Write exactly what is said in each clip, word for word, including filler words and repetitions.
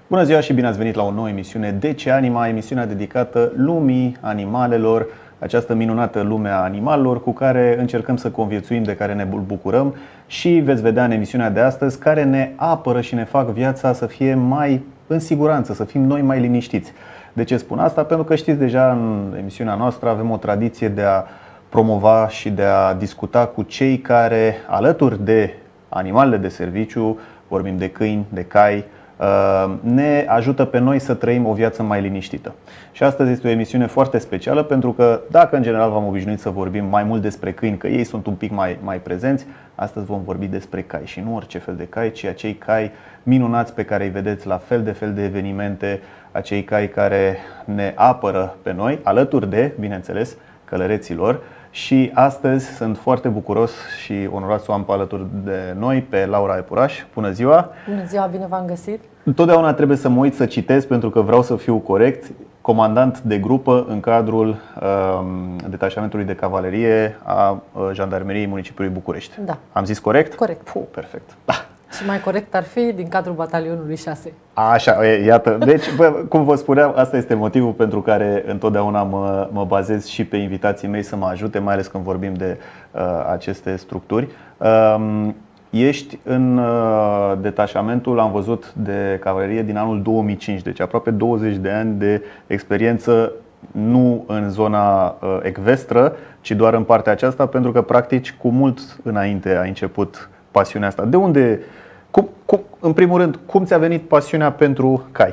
Bună ziua și bine ați venit la o nouă emisiune De ce Anima, emisiunea dedicată lumii animalelor, această minunată lume a animalelor cu care încercăm să conviețuim, de care ne bucurăm și veți vedea în emisiunea de astăzi care ne apără și ne fac viața să fie mai în siguranță, să fim noi mai liniștiți. De ce spun asta? Pentru că știți deja în emisiunea noastră avem o tradiție de a promova și de a discuta cu cei care, alături de animalele de serviciu, vorbim de câini, de cai, ne ajută pe noi să trăim o viață mai liniștită. Și astăzi este o emisiune foarte specială pentru că dacă în general v-am obișnuit să vorbim mai mult despre câini, că ei sunt un pic mai, mai prezenți, astăzi vom vorbi despre cai și nu orice fel de cai, ci acei cai minunați pe care îi vedeți la fel de fel de evenimente, acei cai care ne apără pe noi, alături de, bineînțeles, călăreților. Și astăzi sunt foarte bucuros și onorat să o am pe alături de noi pe Laura Epuraș. Bună ziua! Bună ziua, bine v-am găsit! Întotdeauna trebuie să mă uit să citesc pentru că vreau să fiu corect. Comandant de grupă în cadrul um, detașamentului de cavalerie a uh, Jandarmeriei Municipiului București. Da. Am zis corect? Corect. Puh, perfect. Da. Și mai corect ar fi din cadrul batalionului șase. Așa, iată. Deci, bă, cum vă spuneam, asta este motivul pentru care întotdeauna mă, mă bazez și pe invitații mei să mă ajute, mai ales când vorbim de uh, aceste structuri. Uh, ești în uh, detașamentul, am văzut, de cavalerie din anul două mii cinci, deci aproape douăzeci de ani de experiență, nu în zona uh, ecvestră, ci doar în partea aceasta, pentru că practic cu mult înainte a început pasiunea asta. De unde, cum, cum, în primul rând, cum ți-a venit pasiunea pentru cai?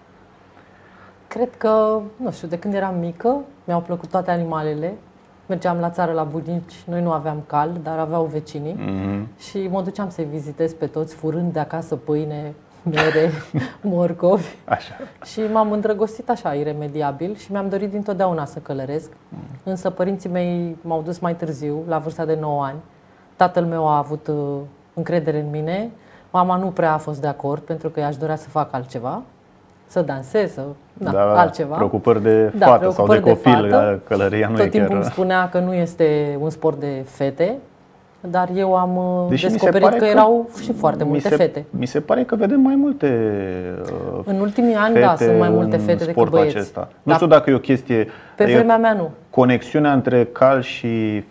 Cred că, nu știu, de când eram mică, mi-au plăcut toate animalele. Mergeam la țară la bunici, noi nu aveam cal, dar aveau vecinii. Mm-hmm. Și mă duceam să-i vizitez pe toți, furând de acasă pâine, mere, morcovi. Așa. Și m-am îndrăgostit așa, iremediabil, și mi-am dorit dintotdeauna să călăresc. Mm. Însă părinții mei m-au dus mai târziu, la vârsta de nouă ani. Tatăl meu a avut uh, încredere în mine. Mama nu prea a fost de acord pentru că i-aș dorea să fac altceva, să dansez, să, da, da, altceva. Preocupări de da, fată preocupări sau de copil, de fată. Călăria nu Tot e timpul chiar... îmi spunea că nu este un sport de fete, dar eu am Deși descoperit că, că erau și foarte multe se, fete. Mi se pare că vedem mai multe uh, În ultimii ani, da, sunt mai multe fete decât băieți. Acesta. Nu da. știu dacă e o chestie... Pe vremea mea nu. Conexiunea între cal și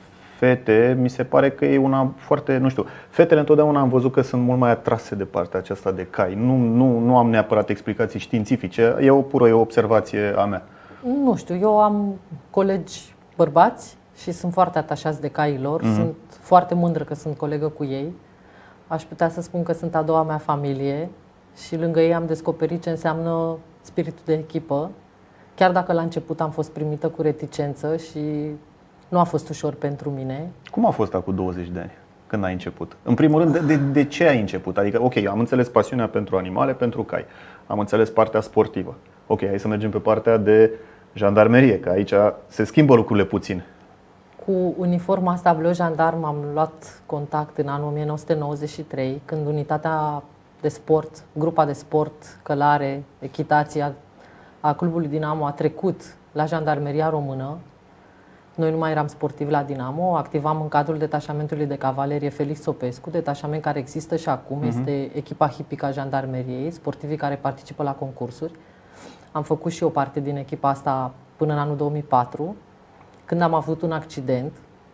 fete, mi se pare că e una foarte, nu știu, fetele întotdeauna am văzut că sunt mult mai atrase de partea aceasta de cai. Nu, nu, nu am neapărat explicații științifice, e o pură, e o observație a mea. Nu știu, eu am colegi bărbați și sunt foarte atașați de caii lor, mm-hmm. sunt foarte mândră că sunt colegă cu ei. Aș putea să spun că sunt a doua mea familie și lângă ei am descoperit ce înseamnă spiritul de echipă. Chiar dacă la început am fost primită cu reticență și nu a fost ușor pentru mine. Cum a fost acum douăzeci de ani, când ai început? În primul rând, de, de, de ce ai început? Adică, ok, am înțeles pasiunea pentru animale, pentru cai. Am înțeles partea sportivă. Ok, hai să mergem pe partea de jandarmerie, că aici se schimbă lucrurile puțin. Cu uniforma asta bleu jandarm am luat contact în anul o mie nouă sute nouăzeci și trei, când unitatea de sport, grupa de sport, călare, echitația a clubului Dinamo a trecut la Jandarmeria Română. Noi nu mai eram sportivi la Dinamo, activam în cadrul detașamentului de cavalerie Felix Sopescu, detașament care există și acum, uh-huh. este echipa hipică a Jandarmeriei, sportivii care participă la concursuri. Am făcut și o parte din echipa asta până în anul două mii patru, când am avut un accident.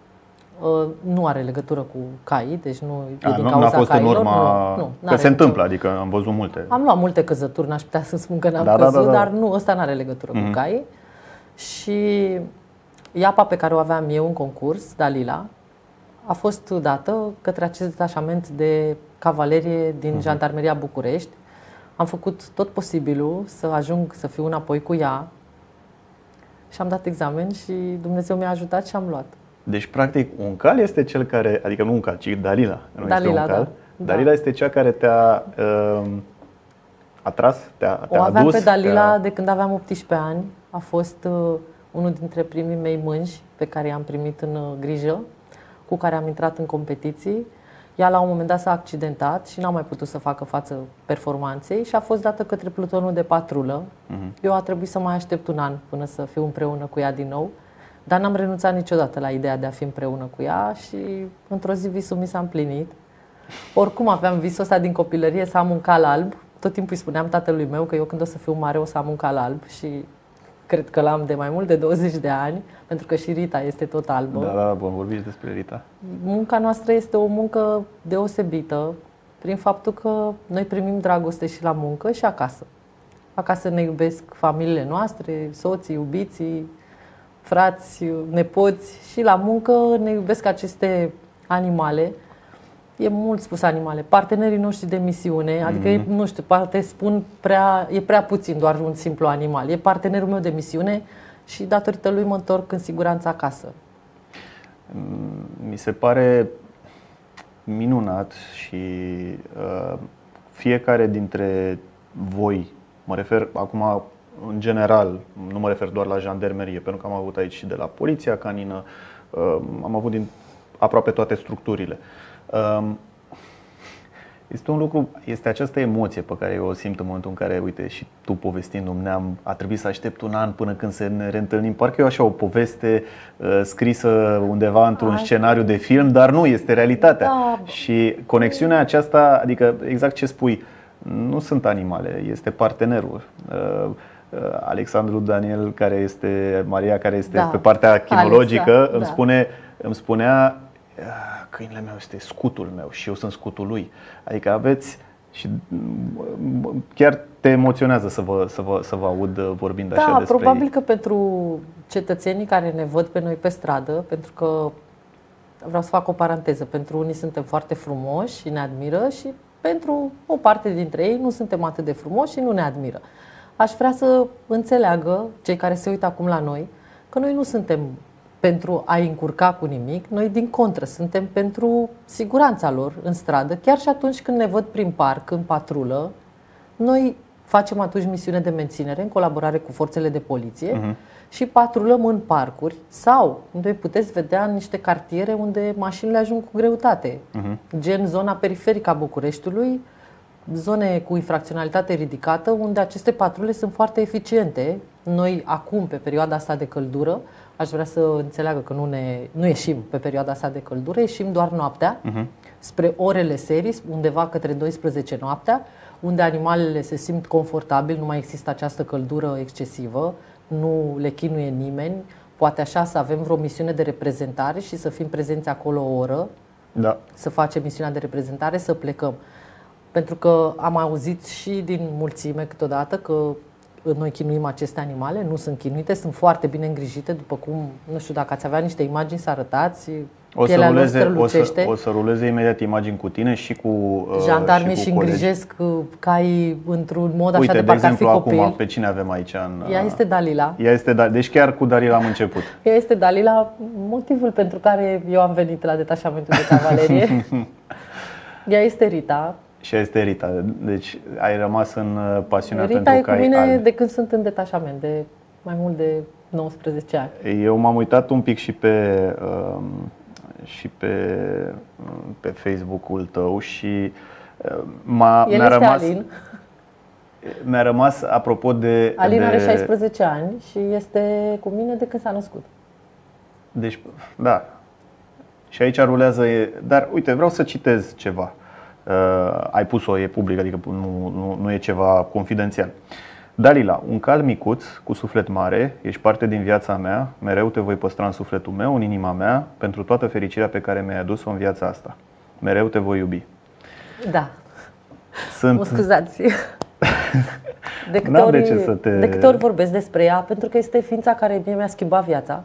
Nu are legătură cu caii, deci nu e din nu, cauza n-a fost cailor. În urma... Nu, nu, că se întâmplă, adică am văzut multe. Am luat multe căzături, n-aș putea să spun că n-am da, căzut, da, da, da. dar nu, ăsta n-are legătură uh-huh. cu caii. Și iapa pe care o aveam eu în concurs, Dalila, a fost dată către acest detașament de cavalerie din uh-huh. Jandarmeria București. Am făcut tot posibilul să ajung să fiu înapoi cu ea și am dat examen și Dumnezeu mi-a ajutat și am luat. Deci, practic, un cal este cel care, adică nu un cal, ci Dalila. Nu Dalila, este un cal. Da. Dalila da. este cea care te-a uh, atras, te-a, te-a o aveam adus, pe Dalila te-a... de când aveam optsprezece ani. A fost uh, unul dintre primii mei mânji pe care i-am primit în uh, grijă, cu care am intrat în competiții. Ea la un moment dat s-a accidentat și n-a mai putut să facă față performanței și a fost dată către plutonul de patrulă. Uh-huh. Eu a trebuit să mai aștept un an până să fiu împreună cu ea din nou, dar n-am renunțat niciodată la ideea de a fi împreună cu ea și într-o zi visul mi s-a împlinit. Oricum aveam visul ăsta din copilărie, să am un cal alb, tot timpul îi spuneam tatălui meu că eu când o să fiu mare o să am un cal alb și cred că l-am de mai mult de douăzeci de ani, pentru că și Rita este tot albă. Da, da, vom vorbi despre Rita. Munca noastră este o muncă deosebită prin faptul că noi primim dragoste și la muncă și acasă. Acasă ne iubesc familiile noastre, soții, iubiții, frați, nepoți și la muncă ne iubesc aceste animale. E mult spus animale, partenerii noștri de misiune, adică mm-hmm. e, nu știu, poate spun prea, e prea puțin doar un simplu animal. E partenerul meu de misiune și datorită lui mă întorc în siguranță acasă. Mi se pare minunat și uh, fiecare dintre voi, mă refer acum în general, nu mă refer doar la jandarmerie, pentru că am avut aici și de la Poliția Canină, uh, am avut din aproape toate structurile. Este un lucru, este această emoție pe care eu o simt în momentul în care, uite, și tu povestindu-mi, ne-am, a trebuit să aștept un an până când să ne reîntâlnim. Parcă e așa o poveste uh, scrisă undeva într-un Ai. scenariu de film, dar nu, este realitatea. Da. Și conexiunea aceasta, adică exact ce spui, nu sunt animale, este partenerul. Uh, uh, Alexandru Daniel, care este, Maria, care este da. pe partea chinologică, Alexa, îmi, da. spune, îmi spunea câinele meu este scutul meu și eu sunt scutul lui. Adică aveți și chiar te emoționează să vă, să vă, să vă aud vorbind da, așa despre ei. Probabil că pentru cetățenii care ne văd pe noi pe stradă, pentru că vreau să fac o paranteză, pentru unii suntem foarte frumoși și ne admiră și pentru o parte dintre ei nu suntem atât de frumoși și nu ne admiră. Aș vrea să înțeleagă cei care se uită acum la noi că noi nu suntem pentru a-i încurca cu nimic, noi din contră suntem pentru siguranța lor în stradă, chiar și atunci când ne văd prin parc, în patrulă, noi facem atunci misiune de menținere în colaborare cu forțele de poliție uh-huh. și patrulăm în parcuri sau noi puteți vedea în niște cartiere unde mașinile ajung cu greutate, uh-huh. gen zona periferică a Bucureștiului, zone cu infracționalitate ridicată, unde aceste patrule sunt foarte eficiente. Noi acum, pe perioada asta de căldură, aș vrea să înțeleagă că nu, ne, nu ieșim pe perioada asta de căldură, ieșim doar noaptea, uh-huh. spre orele serii, undeva către douăsprezece noaptea, unde animalele se simt confortabil, nu mai există această căldură excesivă, nu le chinuie nimeni, poate așa să avem vreo misiune de reprezentare și să fim prezenți acolo o oră, da. să facem misiunea de reprezentare, să plecăm. Pentru că am auzit și din mulțime câteodată că noi chinuim aceste animale, nu sunt chinuite, sunt foarte bine îngrijite, după cum, nu știu, dacă ați avea niște imagini să arătați, o să, ruleze, o, să, o să ruleze imediat imagini cu tine și cu jandarmii și, și îngrijesc caii într-un mod Uite, așa de parcă ar fi copil. Acum, pe cine avem aici? În, Ea este Dalila. Ea este da, deci chiar cu Dalila am început. Ea este Dalila, motivul pentru care eu am venit la detașamentul de cavalerie. Ea este Rita. Și este Rita, deci ai rămas în pasiunea Rita pentru cai albi. Rita e cu mine de când sunt în detașament, de mai mult de nouăsprezece ani. Eu m-am uitat un pic și pe, și pe, pe Facebook-ul tău și m-a, El mi-a este rămas, Alin. Mi-a rămas apropo de... Alin de, are șaisprezece ani și este cu mine de când s-a născut. Deci, da. Și aici rulează... Dar uite, vreau să citez ceva. Uh, ai pus-o, e public, adică nu, nu, nu e ceva confidențial. Dalila, un cal micuț cu suflet mare, ești parte din viața mea, mereu te voi păstra în sufletul meu, în inima mea, pentru toată fericirea pe care mi-ai adus-o în viața asta. Mereu te voi iubi. Da. Sunt... Mă scuzați. De câte, ori, de, ce să te... de câte ori vorbesc despre ea, pentru că este ființa care mie mi-a schimbat viața.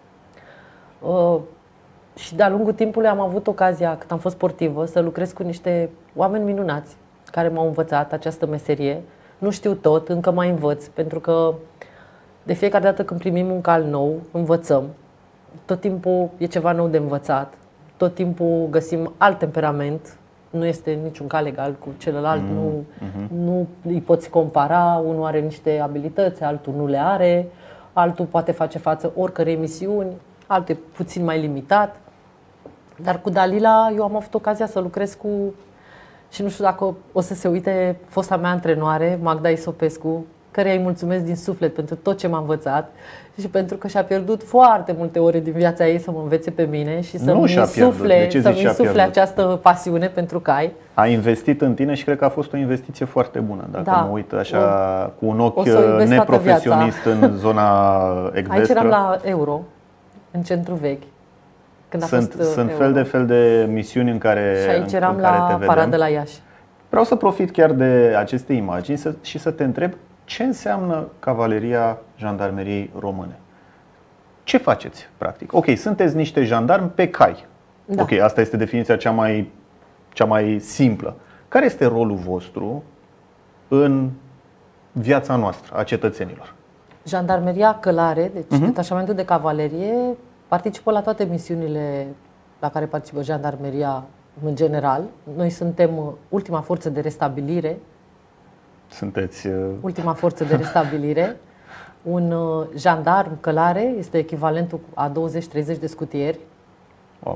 Uh, Și de-a lungul timpului am avut ocazia, când am fost sportivă, să lucrez cu niște oameni minunați care m-au învățat această meserie. Nu știu tot, încă mai învăț, pentru că de fiecare dată când primim un cal nou, învățăm. Tot timpul e ceva nou de învățat. Tot timpul găsim alt temperament. Nu este niciun cal egal cu celălalt. Mm-hmm. Nu, nu îi poți compara. Unul are niște abilități, altul nu le are. Altul poate face față oricărei misiuni. Altul e puțin mai limitat. Dar cu Dalila eu am avut ocazia să lucrez cu, și nu știu dacă o să se uite, fosta mea antrenoare, Magda Isopescu, căreia îi mulțumesc din suflet pentru tot ce m-a învățat și pentru că și-a pierdut foarte multe ore din viața ei să mă învețe pe mine și să-mi insufle, să-mi insufle această pasiune pentru cai. A investit în tine și cred că a fost o investiție foarte bună, dacă da. mă uit așa o, cu un ochi neprofesionist în zona ecvestră. Aici eram la Euro, în centru vechi. Când a sunt fost sunt Euro. fel de fel de misiuni în care și aici în, eram în care la te vedem. Paradă la Iași. Vreau să profit chiar de aceste imagini să, și să te întreb ce înseamnă Cavaleria Jandarmeriei Române. Ce faceți, practic? Ok, sunteți niște jandarmi pe cai. Da. Ok, asta este definiția cea mai, cea mai simplă. Care este rolul vostru în viața noastră, a cetățenilor? Jandarmeria Călare, deci uh-huh. detașamentul de cavalerie, participă la toate misiunile la care participă jandarmeria în general. Noi suntem ultima forță de restabilire. Sunteți... Uh... Ultima forță de restabilire. Un uh, jandarm călare este echivalentul a douăzeci treizeci de scutieri. Wow.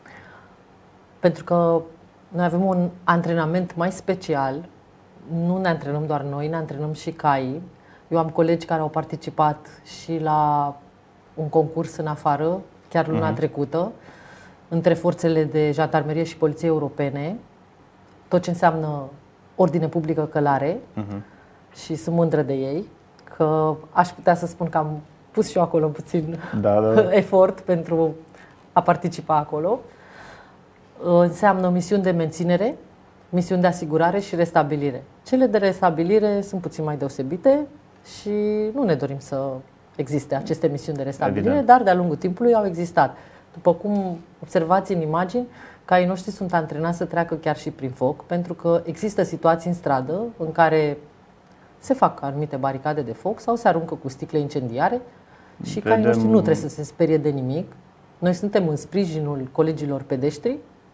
Pentru că noi avem un antrenament mai special. Nu ne antrenăm doar noi, ne antrenăm și caii. Eu am colegi care au participat și la un concurs în afară, chiar luna uh-huh. trecută, între forțele de jandarmerie și poliție europene, tot ce înseamnă ordine publică călare uh-huh. și sunt mândră de ei, că aș putea să spun că am pus și eu acolo puțin da, da. efort pentru a participa acolo. Înseamnă misiuni de menținere, misiuni de asigurare și restabilire. Cele de restabilire sunt puțin mai deosebite și nu ne dorim să existe aceste misiuni de restabilire, Evident. dar de-a lungul timpului au existat. După cum observați în imagini, caii noștri sunt antrenați să treacă chiar și prin foc, pentru că există situații în stradă în care se fac anumite baricade de foc sau se aruncă cu sticle incendiare și Vedem... caii noștri nu trebuie să se sperie de nimic. Noi suntem în sprijinul colegilor pedeștri.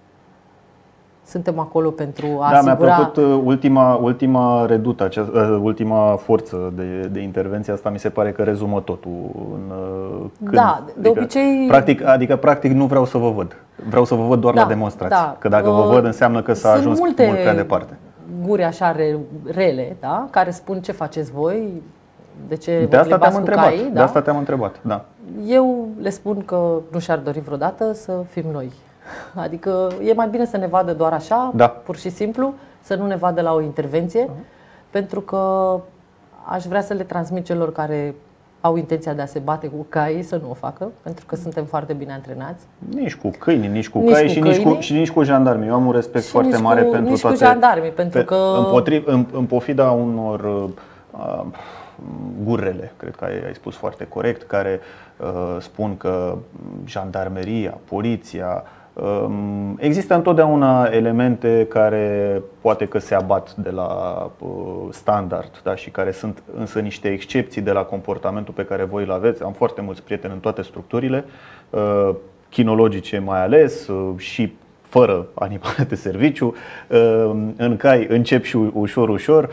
Suntem acolo pentru a da, asigura... mi-a plăcut ultima, ultima redută, acea, ultima forță de, de intervenție. Asta mi se pare că rezumă totul. În, când, da, de adică, obicei... Practic, adică, practic, nu vreau să vă văd. Vreau să vă văd doar da, la demonstrații. Da. Că dacă vă văd, înseamnă că s-a ajuns mult prea departe. Guri așa re, rele, da? Care spun ce faceți voi, de ce de asta te-am cu întrebat. caii, de da? asta te-am întrebat. Da. Eu le spun că nu și-ar dori vreodată să fim noi. Adică e mai bine să ne vadă doar așa, da. pur și simplu, să nu ne vadă la o intervenție, uh-huh. pentru că aș vrea să le transmit celor care au intenția de a se bate cu caii să nu o facă, pentru că suntem foarte bine antrenați. Nici cu câini, nici cu nici cai cu și, câinii, nici cu, și nici cu jandarmii. Eu am un respect și foarte mare cu, pentru nici toate. Cu jandarmii, pentru pe, că împotriv, în, în pofida unor uh, gurele, cred că ai, ai spus foarte corect, care uh, spun că jandarmeria, poliția, uh, există întotdeauna elemente care poate că se abat de la uh, standard, da, și care sunt însă niște excepții de la comportamentul pe care voi îl aveți. Am foarte mulți prieteni în toate structurile, uh, chinologice mai ales, uh, și fără animale de serviciu. În cai încep și ușor, ușor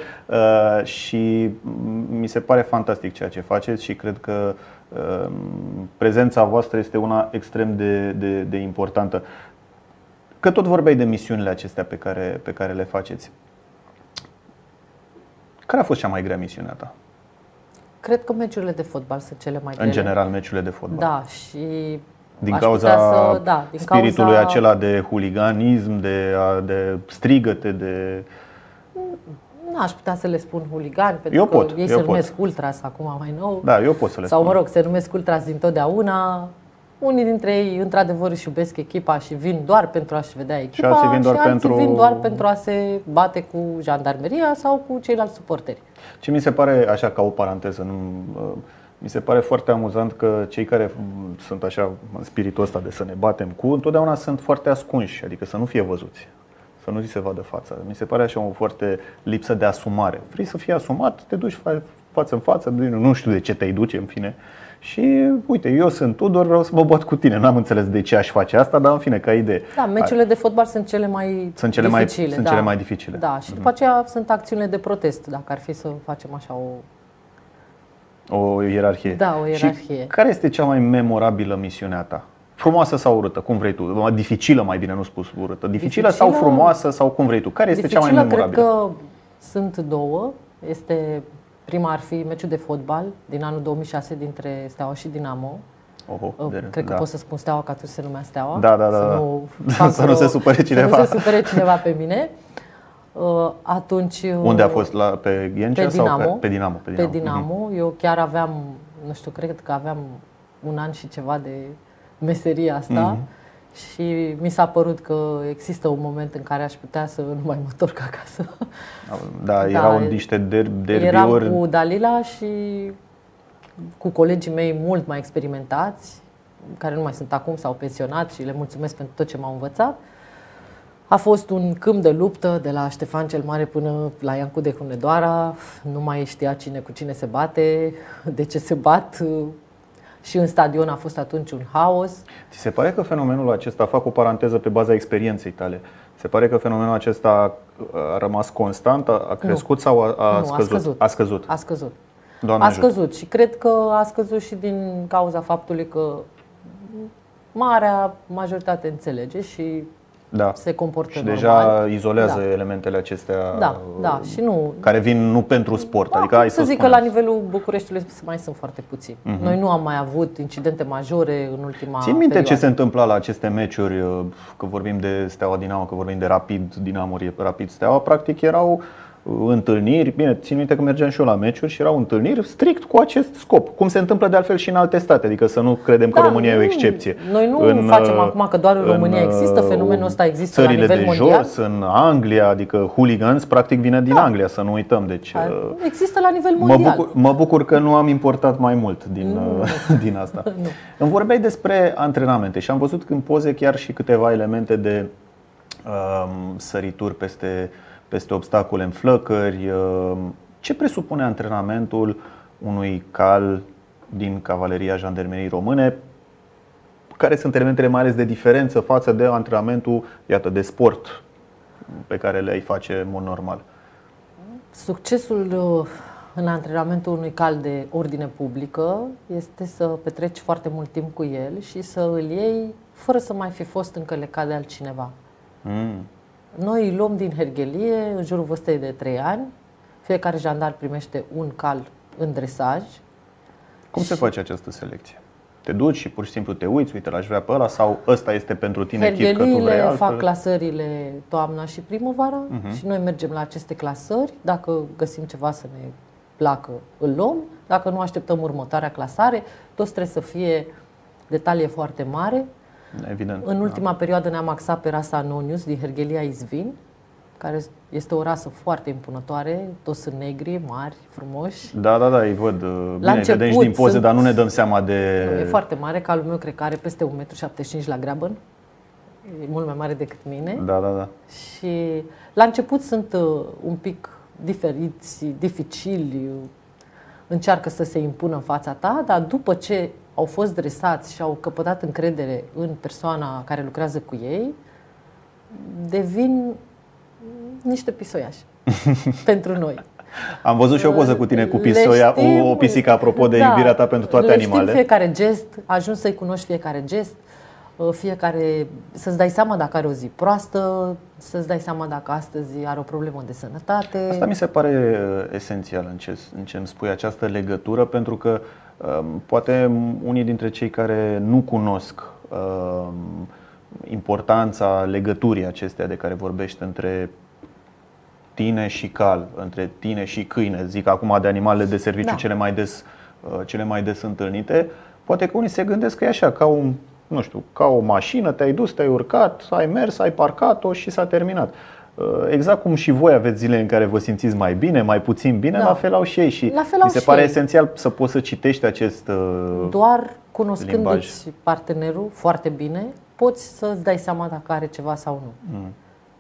și mi se pare fantastic ceea ce faceți și cred că prezența voastră este una extrem de, de, de importantă. Că tot vorbeai de misiunile acestea pe care, pe care le faceți. Care a fost cea mai grea misiunea ta? Cred că meciurile de fotbal sunt cele mai grele. În general, meciurile de fotbal. Da, și din cauza să, da, din spiritului cauza... acela de huliganism, de, de strigăte, de... Nu aș putea să le spun huligani, pentru eu că pot, ei eu se numesc pot. ultras acum mai nou. Da, eu pot să le Sau, spun. mă rog, se numesc ultras dintotdeauna. Unii dintre ei, într-adevăr, își iubesc echipa și vin doar pentru a-și vedea echipa și alții vin doar, și alții pentru... vin doar pentru a se bate cu jandarmeria sau cu ceilalți suporteri. Ce mi se pare, așa ca o paranteză, nu... mi se pare foarte amuzant că cei care sunt așa în spiritul ăsta de să ne batem cu, întotdeauna sunt foarte ascunși, adică să nu fie văzuți, să nu ți se vadă fața. Mi se pare așa o foarte lipsă de asumare. Vrei să fii asumat, te duci față în față, nu știu de ce te-ai duce, în fine. Și uite, eu sunt Tudor, vreau să mă bat cu tine. N-am înțeles de ce aș face asta, dar în fine, ca idee. Da, meciurile de fotbal sunt cele mai sunt cele dificile. Mai, sunt da. cele mai dificile. Da, și după aceea sunt acțiunile de protest, dacă ar fi să facem așa o... O ierarhie. Da, o ierarhie. Și care este cea mai memorabilă misiune a ta? Frumoasă sau urâtă? Cum vrei tu? Dificilă, mai bine nu spus urâtă. Dificilă, Dificilă sau frumoasă sau cum vrei tu? Care este Dificilă, cea mai memorabilă? cred că sunt două. Este Prima ar fi meciul de fotbal din anul două mii șase dintre Steaua și Dinamo. Oho, de, Cred că da. pot să spun Steaua, că atunci se numea Steaua. Da, da, da. Să da. nu, să nu se supere cineva. Să nu se supere cineva pe mine. Atunci, unde a fost? La, pe Ghencea pe Dinamo, sau pe, pe Dinamo? Pe Dinamo. Pe Dinamo. Mm-hmm. Eu chiar aveam, nu știu, cred că aveam un an și ceva de meseria asta. Mm-hmm. Și mi s-a părut că există un moment în care aș putea să nu mai mă întorc acasă. Da, erau da, niște derbiuri. Eram cu Dalila și cu colegii mei mult mai experimentați, care nu mai sunt acum, s-au pensionat și le mulțumesc pentru tot ce m-au învățat. A fost un câmp de luptă de la Ștefan cel Mare până la Iancu de Hunedoara. Nu mai știa cine cu cine se bate, de ce se bat. Și în stadion a fost atunci un haos. Ți se pare că fenomenul acesta, fac o paranteză pe baza experienței tale, se pare că fenomenul acesta a rămas constant, a crescut nu. sau a, a, nu, scăzut? a scăzut? A scăzut. A scăzut. Doamne a scăzut ajută. Și cred că a scăzut și din cauza faptului că marea majoritate înțelege și da. se comportă și normal. deja izolează da. elementele acestea da, da. Și nu, care vin nu pentru sport. Da, adică, hai să să zic spunem. că la nivelul Bucureștiului mai sunt foarte puțini. Uh-huh. Noi nu am mai avut incidente majore în ultima Țin minte perioadă. Ce se întâmpla la aceste meciuri, că vorbim de Steaua Dinamo, că vorbim de Rapid Dinamo, Rapid Steaua, practic erau întâlniri, bine, țin minte că mergeam și eu la meciuri și erau întâlniri strict cu acest scop, cum se întâmplă de altfel și în alte state, adică să nu credem că da, România nu, e o excepție. Noi nu în, facem acum că doar în România în, există, fenomenul ăsta există la nivel țările de mondial. jos, în Anglia, adică hooligans practic vine din da. Anglia, să nu uităm. Deci, există la nivel mondial. Mă bucur, mă bucur că nu am importat mai mult din, din asta. Nu. Îmi vorbeai despre antrenamente și am văzut în poze chiar și câteva elemente de um, sărituri peste peste obstacole în flăcări. Ce presupune antrenamentul unui cal din Cavaleria Jandarmeriei Române? Care sunt elementele mai ales de diferență față de antrenamentul, iată, de sport pe care le-ai face în mod normal? Succesul în antrenamentul unui cal de ordine publică este să petreci foarte mult timp cu el și să îl iei fără să mai fi fost încălecat de altcineva. Mm. Noi îi luăm din herghelie în jurul vârstei de trei ani. Fiecare jandar primește un cal în dresaj. Cum se face această selecție? Te duci și pur și simplu te uiți, uite, l-aș vrea pe ăla, sau ăsta este pentru tine chip că tu vrei altfel? Fac clasările toamna și primăvara uh-huh. și noi mergem la aceste clasări. Dacă găsim ceva să ne placă, îl luăm. Dacă nu, așteptăm următoarea clasare. Toți trebuie să fie detalie foarte mare. Evident, în ultima da. perioadă ne-am axat pe rasa Anonius din Herghelia Izvin, care este o rasă foarte impunătoare, toți sunt negri, mari, frumoși. Da, da, da, îi văd. Bine, vedem și din poze, sunt... dar nu ne dăm seama de... Nu, e foarte mare, calul meu cred că are peste un metru șaptezeci și cinci la greabăn. E mult mai mare decât mine. Da, da, da. Și la început sunt un pic diferiți, dificili, încearcă să se impună în fața ta, dar după ce au fost dresați și au căpătat încredere în persoana care lucrează cu ei, devin niște pisoiași pentru noi. Am văzut și o poză cu tine cu pisoia, știm, o pisică, apropo de da, iubirea ta pentru toate le animalele. Știm fiecare gest, ajungi să-i cunoști fiecare gest, fiecare, să-ți dai seama dacă are o zi proastă, să-ți dai seama dacă astăzi are o problemă de sănătate. Asta mi se pare esențial în ce, în ce îmi spui, această legătură, pentru că poate unii dintre cei care nu cunosc uh, importanța legăturii acesteia de care vorbești între tine și cal, între tine și câine, zic acum de animalele de serviciu da. cele mai des, uh, cele mai des întâlnite, poate că unii se gândesc că e așa, ca un, nu știu, ca o mașină, te-ai dus, te-ai urcat, ai mers, ai parcat-o și s-a terminat. Exact cum și voi aveți zile în care vă simțiți mai bine, mai puțin bine, da. la fel au și ei. Și mi se pare ei. esențial să poți să citești acest Doar cunoscându-ți partenerul foarte bine, poți să-ți dai seama dacă are ceva sau nu. Mm.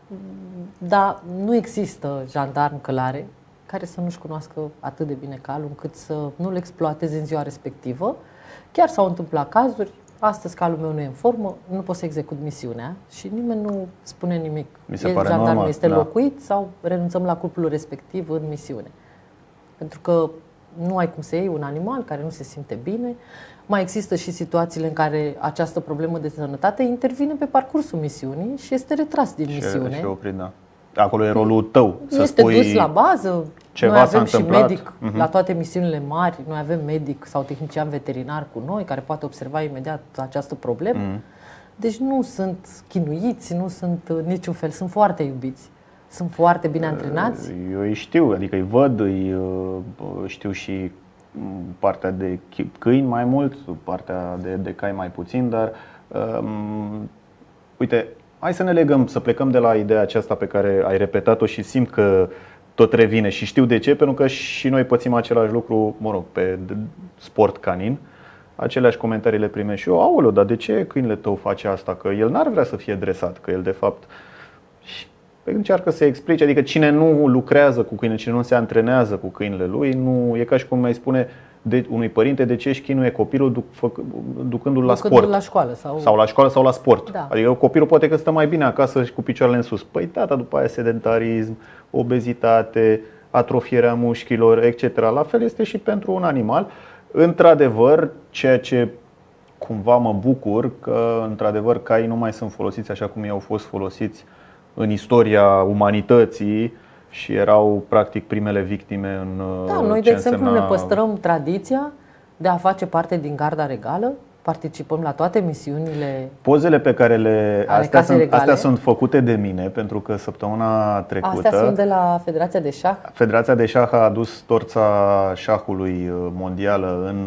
Dar nu există jandarm călare care să nu-și cunoască atât de bine calul încât să nu-l exploateze în ziua respectivă. Chiar s-au întâmplat cazuri. Astăzi calul meu nu e în formă, nu pot să execut misiunea și nimeni nu spune nimic. Mi se pare normal. Jandarmul este da. locuit sau renunțăm la cuplul respectiv în misiune. Pentru că nu ai cum să iei un animal care nu se simte bine. Mai există și situațiile în care această problemă de sănătate intervine pe parcursul misiunii și este retras din și, misiune. Și oprit, da. Acolo e rolul tău. Să este spui... dus la bază, ceva noi s-a avem și întâmplat. medic uh-huh. la toate misiunile mari, noi avem medic sau tehnician veterinar cu noi care poate observa imediat această problemă. Uh-huh. Deci nu sunt chinuiți, nu sunt niciun fel, sunt foarte iubiți. Sunt foarte bine antrenați? Eu îi știu, adică îi văd, îi știu și partea de câini mai mult, partea de, de cai mai puțin, dar um, uite, hai să ne legăm, să plecăm de la ideea aceasta pe care ai repetat-o și simt că tot revine și știu de ce, pentru că și noi pățim același lucru, mă rog, pe sport canin. Aceleași comentarii le primești și eu, aoleu, dar de ce câinele tău face asta? Că el n-ar vrea să fie dresat, că el de fapt... Încearcă să explice, adică cine nu lucrează cu câine, cine nu se antrenează cu câinele lui, nu e ca și cum mai spune de unui părinte de ce își chinuie copilul duc, făc, ducându-l la sport. la școală sau... sau la școală sau la sport. Da. Adică copilul poate că stă mai bine acasă și cu picioarele în sus. Păi tata, după aia sedentarism, obezitate, atrofierea mușchilor, et cetera. La fel este și pentru un animal. Într-adevăr, ceea ce cumva mă bucur că într-adevăr caii nu mai sunt folosiți așa cum ei au fost folosiți în istoria umanității și erau practic primele victime în Da, noi de exemplu însemna... ne păstrăm tradiția de a face parte din garda regală, participăm la toate misiunile. Pozele pe care le astea sunt, astea sunt făcute de mine, pentru că săptămâna trecută Astea sunt de la Federația de Șah. Federația de Șah a adus torța șahului mondială în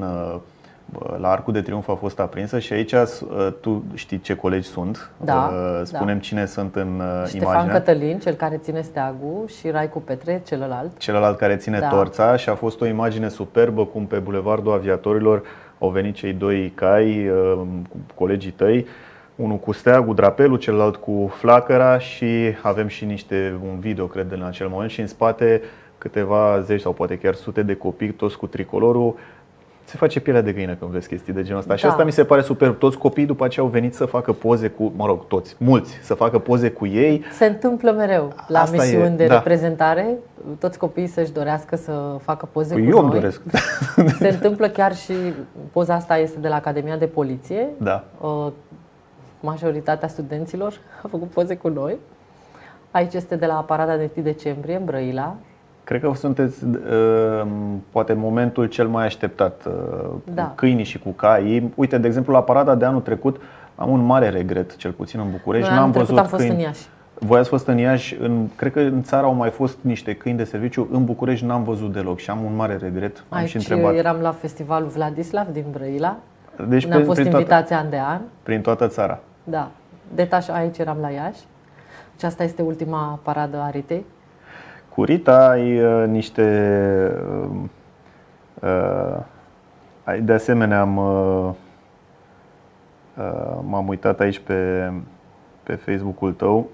la Arcul de Triunf, a fost aprinsă și aici tu știi ce colegi sunt. Da, Spunem da. cine sunt în Ștefan imagine. Cătălin, cel care ține steagul, și Raicu Petre, celălalt. Celălalt care ține da. torța și a fost o imagine superbă cum pe Bulevardul Aviatorilor au venit cei doi cai, cu colegii tăi, unul cu steagul, drapelul, celălalt cu flacăra și avem și niște un video, cred, în acel moment și în spate câteva zeci sau poate chiar sute de copii, toți cu tricolorul. Se face pielea de găină când vezi chestii de genul ăsta. Da. Și asta mi se pare super. Toți copiii după aceea au venit să facă poze cu, mă rog, toți, mulți, să facă poze cu ei. Se întâmplă mereu la asta misiuni e, de da. reprezentare. Toți copiii să-și dorească să facă poze păi cu eu noi. Eu îmi doresc. Se întâmplă chiar și, poza asta este de la Academia de Poliție. Da. Majoritatea studenților a făcut poze cu noi. Aici este de la parada de unu decembrie în Brăila. Cred că sunteți poate momentul cel mai așteptat da. cu câinii și cu caii. Uite, de exemplu, la parada de anul trecut am un mare regret, cel puțin în București. Noi N-am anul văzut am fost câini. în Iași. Voi ați fost în Iași, în, cred că în țară au mai fost niște câini de serviciu. În București n-am văzut deloc și am un mare regret. Am Aici și întrebat. eram la festivalul Vladislav din Brăila. Deci ne-am fost invitați toată, an de an. Prin toată țara. Da. Detaș, aici eram la Iași. Și asta este ultima paradă a Ritei. Cu Rita ai uh, niște... Uh, uh, de asemenea, am, uh, uh, m-am uitat aici pe, pe Facebook-ul tău.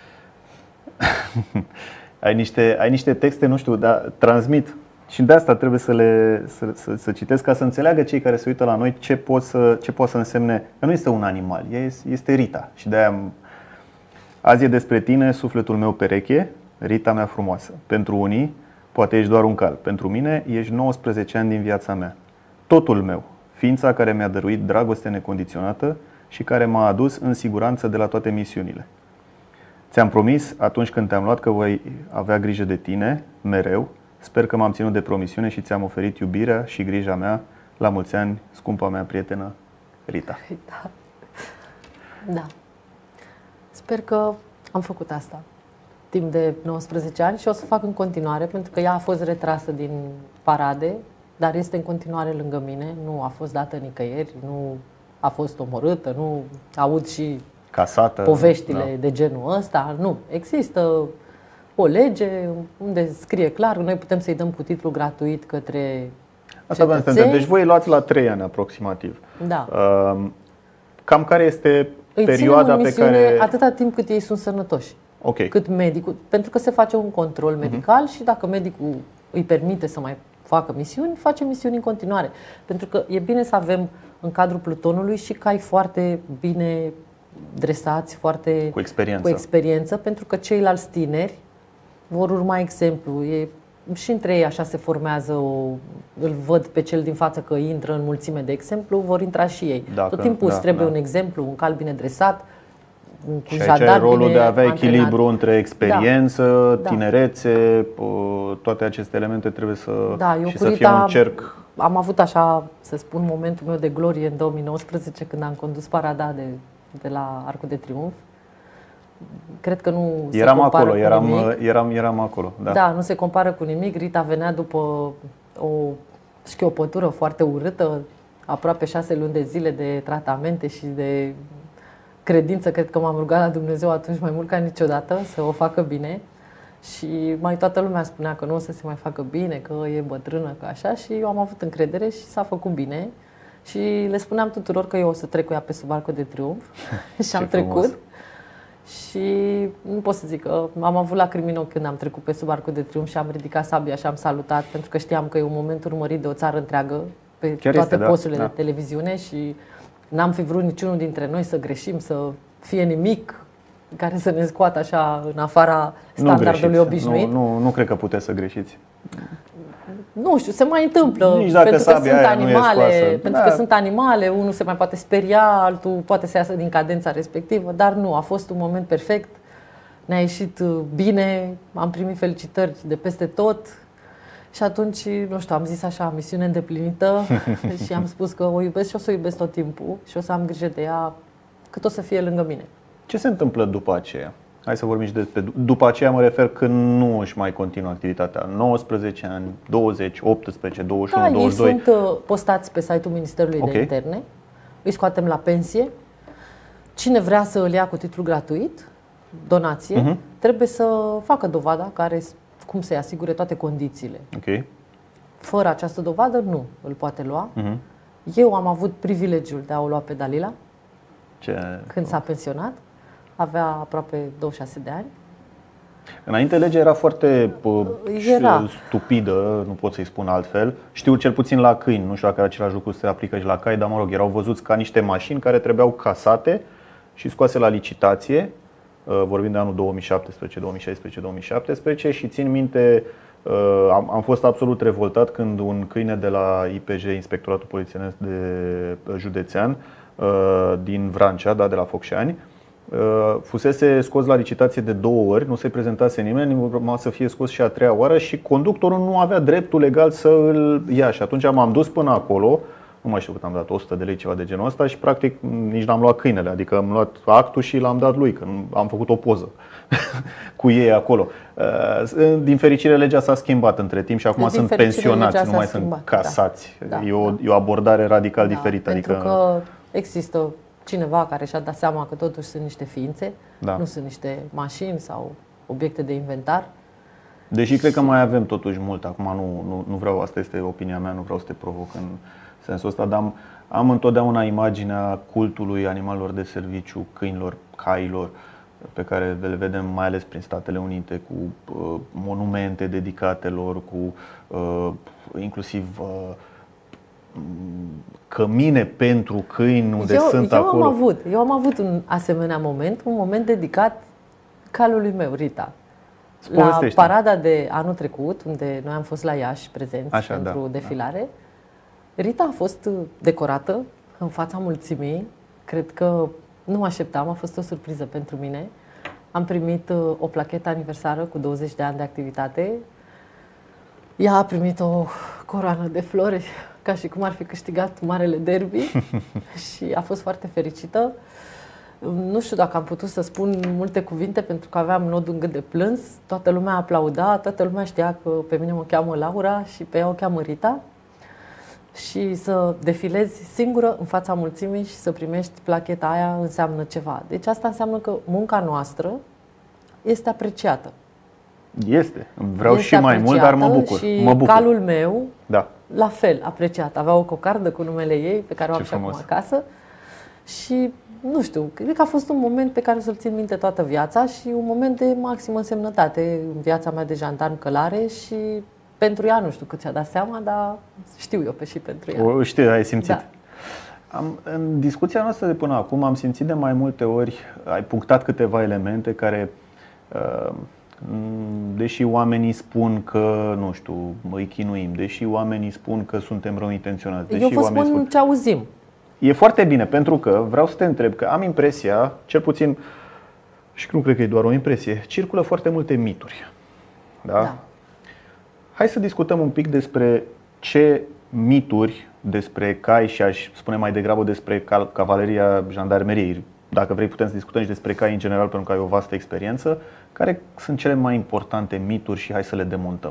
ai, niște, ai niște texte, nu știu, dar transmit. Și de asta trebuie să le să, să, să citesc ca să înțeleagă cei care se uită la noi ce pot să, ce poate să însemne. Că nu este un animal, este Rita. Și de-aia azi e despre tine, sufletul meu pereche, Rita mea frumoasă. Pentru unii, poate ești doar un cal. Pentru mine, ești nouăsprezece ani din viața mea. Totul meu, ființa care mi-a dăruit dragoste necondiționată și care m-a adus în siguranță de la toate misiunile. Ți-am promis atunci când te-am luat că voi avea grijă de tine, mereu. Sper că m-am ținut de promisiune și ți-am oferit iubirea și grija mea. La mulți ani, scumpa mea prietenă, Rita. Da. Da. Sper că am făcut asta timp de nouăsprezece ani și o să fac în continuare, pentru că ea a fost retrasă din parade, dar este în continuare lângă mine, nu a fost dată nicăieri, nu a fost omorâtă, nu aud și casată, poveștile da. de genul ăsta. Nu. Există o lege unde scrie clar, noi putem să-i dăm cu titlu gratuit către Asta cetățeni. Deci voi luați la trei ani aproximativ. Da. Cam care este Îi perioada pe care... atâta timp cât ei sunt sănătoși. Okay. Cât medicul, pentru că se face un control medical uh-huh. și dacă medicul îi permite să mai facă misiuni, face misiuni în continuare. Pentru că e bine să avem în cadrul plutonului și cai foarte bine dresați, foarte cu experiență. cu experiență, pentru că ceilalți tineri vor urma exemplu. E, și între ei așa se formează, o, îl văd pe cel din față că intră în mulțime de exemplu, vor intra și ei. Dacă, Tot timpul da, îți trebuie da. un exemplu, un cal bine dresat, cu și aici e rolul de a avea antrenat. echilibru între experiență, da. tinerețe, toate aceste elemente trebuie să, da, eu și să fie un cerc. Am avut așa, să spun, momentul meu de glorie în două mii nouăsprezece când am condus parada de, de la Arcul de Triunf. Cred că nu eram se compară acolo, cu eram, nimic. eram, eram acolo. Da. da, nu se compară cu nimic. Rita venea după o șchiopătură foarte urâtă, aproape șase luni de zile de tratamente și de credință. Cred că m-am rugat la Dumnezeu atunci mai mult ca niciodată să o facă bine. Și mai toată lumea spunea că nu o să se mai facă bine, că e bătrână, că așa. Și eu am avut încredere și s-a făcut bine. Și le spuneam tuturor că eu o să trec cu ea pe sub Arcul de Triunf. Și am trecut. Și nu pot să zic că am avut lacrimi în ochi când am trecut pe sub Arcul de Triunf și am ridicat sabia și am salutat, pentru că știam că e un moment urmărit de o țară întreagă pe Chiar toate este, posturile da, de televiziune și n-am fi vrut niciunul dintre noi să greșim, să fie nimic care să ne scoată așa în afara standardului obișnuit. Nu, nu, nu cred că puteți să greșiți. Nu știu, se mai întâmplă. Nici dacă pentru că sabia sunt aia nu e animale, scoasă. pentru Da. că sunt animale, unul se mai poate speria, altul poate să iasă din cadența respectivă, dar nu, a fost un moment perfect. Ne-a ieșit bine, am primit felicitări de peste tot și atunci, nu știu, am zis așa, misiune îndeplinită și am spus că o iubesc și o să o iubesc tot timpul și o să am grijă de ea cât o să fie lângă mine. Ce se întâmplă după aceea? Hai să vorbim și despre după aceea, mă refer când nu își mai continuă activitatea. nouăsprezece ani, douăzeci, optsprezece, douăzeci și unu, Da, douăzeci și doi. ei sunt postați pe site-ul Ministerului Okay. de Interne, îi scoatem la pensie. Cine vrea să îl ia cu titlu gratuit, donație, uh-huh. trebuie să facă dovada care, cum să-i asigure toate condițiile. Okay. Fără această dovadă, nu îl poate lua. Uh-huh. Eu am avut privilegiul de a o lua pe Dalila Ce... când s-a pensionat. Avea aproape douăzeci și șase de ani. Înainte legea era foarte pă, Era. stupidă, nu pot să-i spun altfel. Știu cel puțin la câini, nu știu dacă același lucru se aplică și la cai, dar mă rog, erau văzuți ca niște mașini care trebuiau casate și scoase la licitație. Vorbim de anul două mii șaptesprezece, două mii șaisprezece, două mii șaptesprezece și țin minte, am, am fost absolut revoltat când un câine de la I P J, Inspectoratul Polițienesc de Județean, din Vrancea, da, de la Focșani, fusese scos la licitație de două ori, nu se prezentase nimeni, urma să fie scos și a treia oară și conductorul nu avea dreptul legal să îl ia. Și atunci m-am dus până acolo, nu mai știu cât am dat, o sută de lei, ceva de genul ăsta și practic nici n-am luat câinele, adică am luat actul și l-am dat lui, că am făcut o poză cu ei acolo. Din fericire legea s-a schimbat între timp și acum Din sunt pensionați, nu mai schimbat, sunt casați. Da. E, o, e o abordare radical da, diferită. Pentru adică... că există cineva care și-a dat seama că totuși sunt niște ființe, da. nu sunt niște mașini sau obiecte de inventar. Deși și... cred că mai avem totuși mult. Acum nu, nu, nu vreau, asta este opinia mea, nu vreau să te provoc în sensul ăsta, dar am, am întotdeauna imaginea cultului animalelor de serviciu, câinilor, cailor, pe care le vedem mai ales prin Statele Unite, cu uh, monumente dedicate lor, cu uh, inclusiv uh, cămine pentru câini unde eu, sunt eu acolo. Am avut, eu am avut un asemenea moment, un moment dedicat calului meu, Rita. La parada de anul trecut, unde noi am fost la Iași prezenți Așa, pentru da, defilare, da. Rita a fost decorată în fața mulțimii. Cred că nu mă așteptam, a fost o surpriză pentru mine. Am primit o plachetă aniversară cu douăzeci de ani de activitate. Ea a primit o coroană de flori, ca și cum ar fi câștigat marele derby și a fost foarte fericită. Nu știu dacă am putut să spun multe cuvinte pentru că aveam nodul în gât de plâns. Toată lumea aplauda, toată lumea știa că pe mine mă cheamă Laura și pe ea o cheamă Rita. Și să defilezi singură în fața mulțimii și să primești placheta aia înseamnă ceva. Deci asta înseamnă că munca noastră este apreciată. Este. Vreau este și mai mult, dar mă bucur. Și mă bucur. calul meu, da. la fel, apreciat. Avea o cocardă cu numele ei, pe care o am și acum acasă. Și, nu știu, cred că a fost un moment pe care o să-l țin minte toată viața și un moment de maximă însemnătate în viața mea de jandarm călare și pentru ea, nu știu cât ți-a dat seama, dar știu eu pe și pentru ea. O știu, ai simțit. Da. Am, în discuția noastră de până acum am simțit de mai multe ori, ai punctat câteva elemente care, uh, deși oamenii spun că, nu știu, îi chinuim, deși oamenii spun că suntem rău intenționați, deși eu vă oamenii spun spun... ce auzim. E foarte bine, pentru că vreau să te întreb, că am impresia, cel puțin și nu cred că e doar o impresie, circulă foarte multe mituri. Da? Da. Hai să discutăm un pic despre ce mituri despre cai și aș spune mai degrabă despre cavaleria jandarmeriei. Dacă vrei putem să discutăm și despre cai în general pentru că ai o vastă experiență. Care sunt cele mai importante mituri și hai să le demontăm?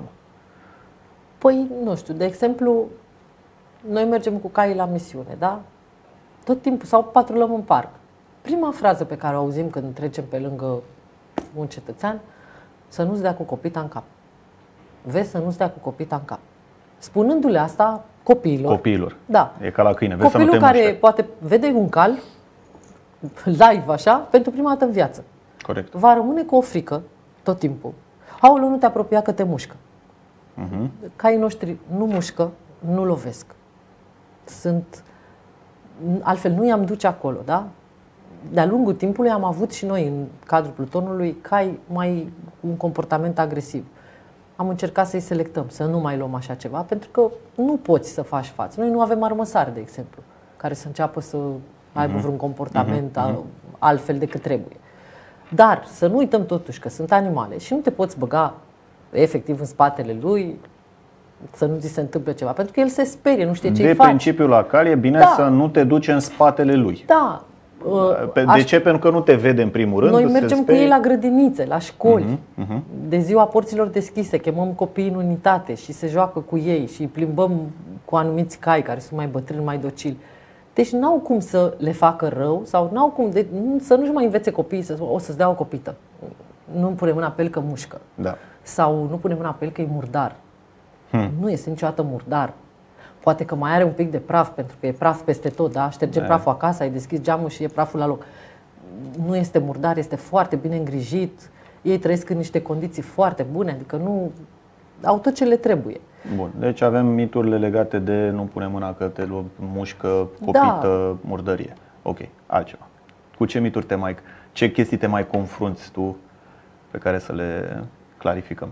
Păi, nu știu, de exemplu, noi mergem cu caii la misiune, da? Tot timpul, sau patrulăm în parc. Prima frază pe care o auzim când trecem pe lângă un cetățean, să nu-ți dea cu copita în cap. Vezi, să nu-ți dea cu copita în cap. Spunându-le asta copiilor. Copiilor. Da. E ca la câine. Vezi Copilul să nu te care muște. poate vede un cal live așa, pentru prima dată în viață. Corect. Va rămâne cu o frică tot timpul. Aoleu, nu te apropia că te mușcă. Uh-huh. Caii noștri nu mușcă, nu lovesc. Sunt, altfel nu i-am duce acolo, da? De-a lungul timpului am avut și noi în cadrul plutonului cai mai cu un comportament agresiv. Am încercat să-i selectăm, să nu mai luăm așa ceva, pentru că nu poți să faci față. Noi nu avem armăsari, de exemplu, care să înceapă să aibă vreun comportament uh-huh. altfel decât trebuie. Dar să nu uităm totuși că sunt animale și nu te poți băga efectiv în spatele lui să nu ți se întâmple ceva, pentru că el se sperie, nu știe ce-i De faci. principiul la cal e bine Da. să nu te duci în spatele lui. Da. De Aș- ce? Pentru că nu te vede în primul rând. Noi se mergem cu sperie. ei la grădinițe, la școli, Mhm, mhm. de ziua porților deschise, chemăm copiii în unitate și se joacă cu ei și îi plimbăm cu anumiți cai care sunt mai bătrâni, mai docili. Deci n-au cum să le facă rău sau n-au cum de, să nu-și mai învețe copiii să o să-ți dea o copită. Nu punem mâna pe el că mușcă. Da. Sau nu punem mâna pe el că e murdar. Hmm. Nu este niciodată murdar. Poate că mai are un pic de praf, pentru că e praf peste tot, da? Ștergem Da. praful acasă, ai deschis geamul și e praful la loc. Nu este murdar, este foarte bine îngrijit. Ei trăiesc în niște condiții foarte bune, adică nu au tot ce le trebuie. Bun. Deci avem miturile legate de nu pune mâna că te lu- mușcă, copită, murdărie. Ok, altceva. Cu ce mituri te mai, ce chestii te mai confrunți tu pe care să le clarificăm?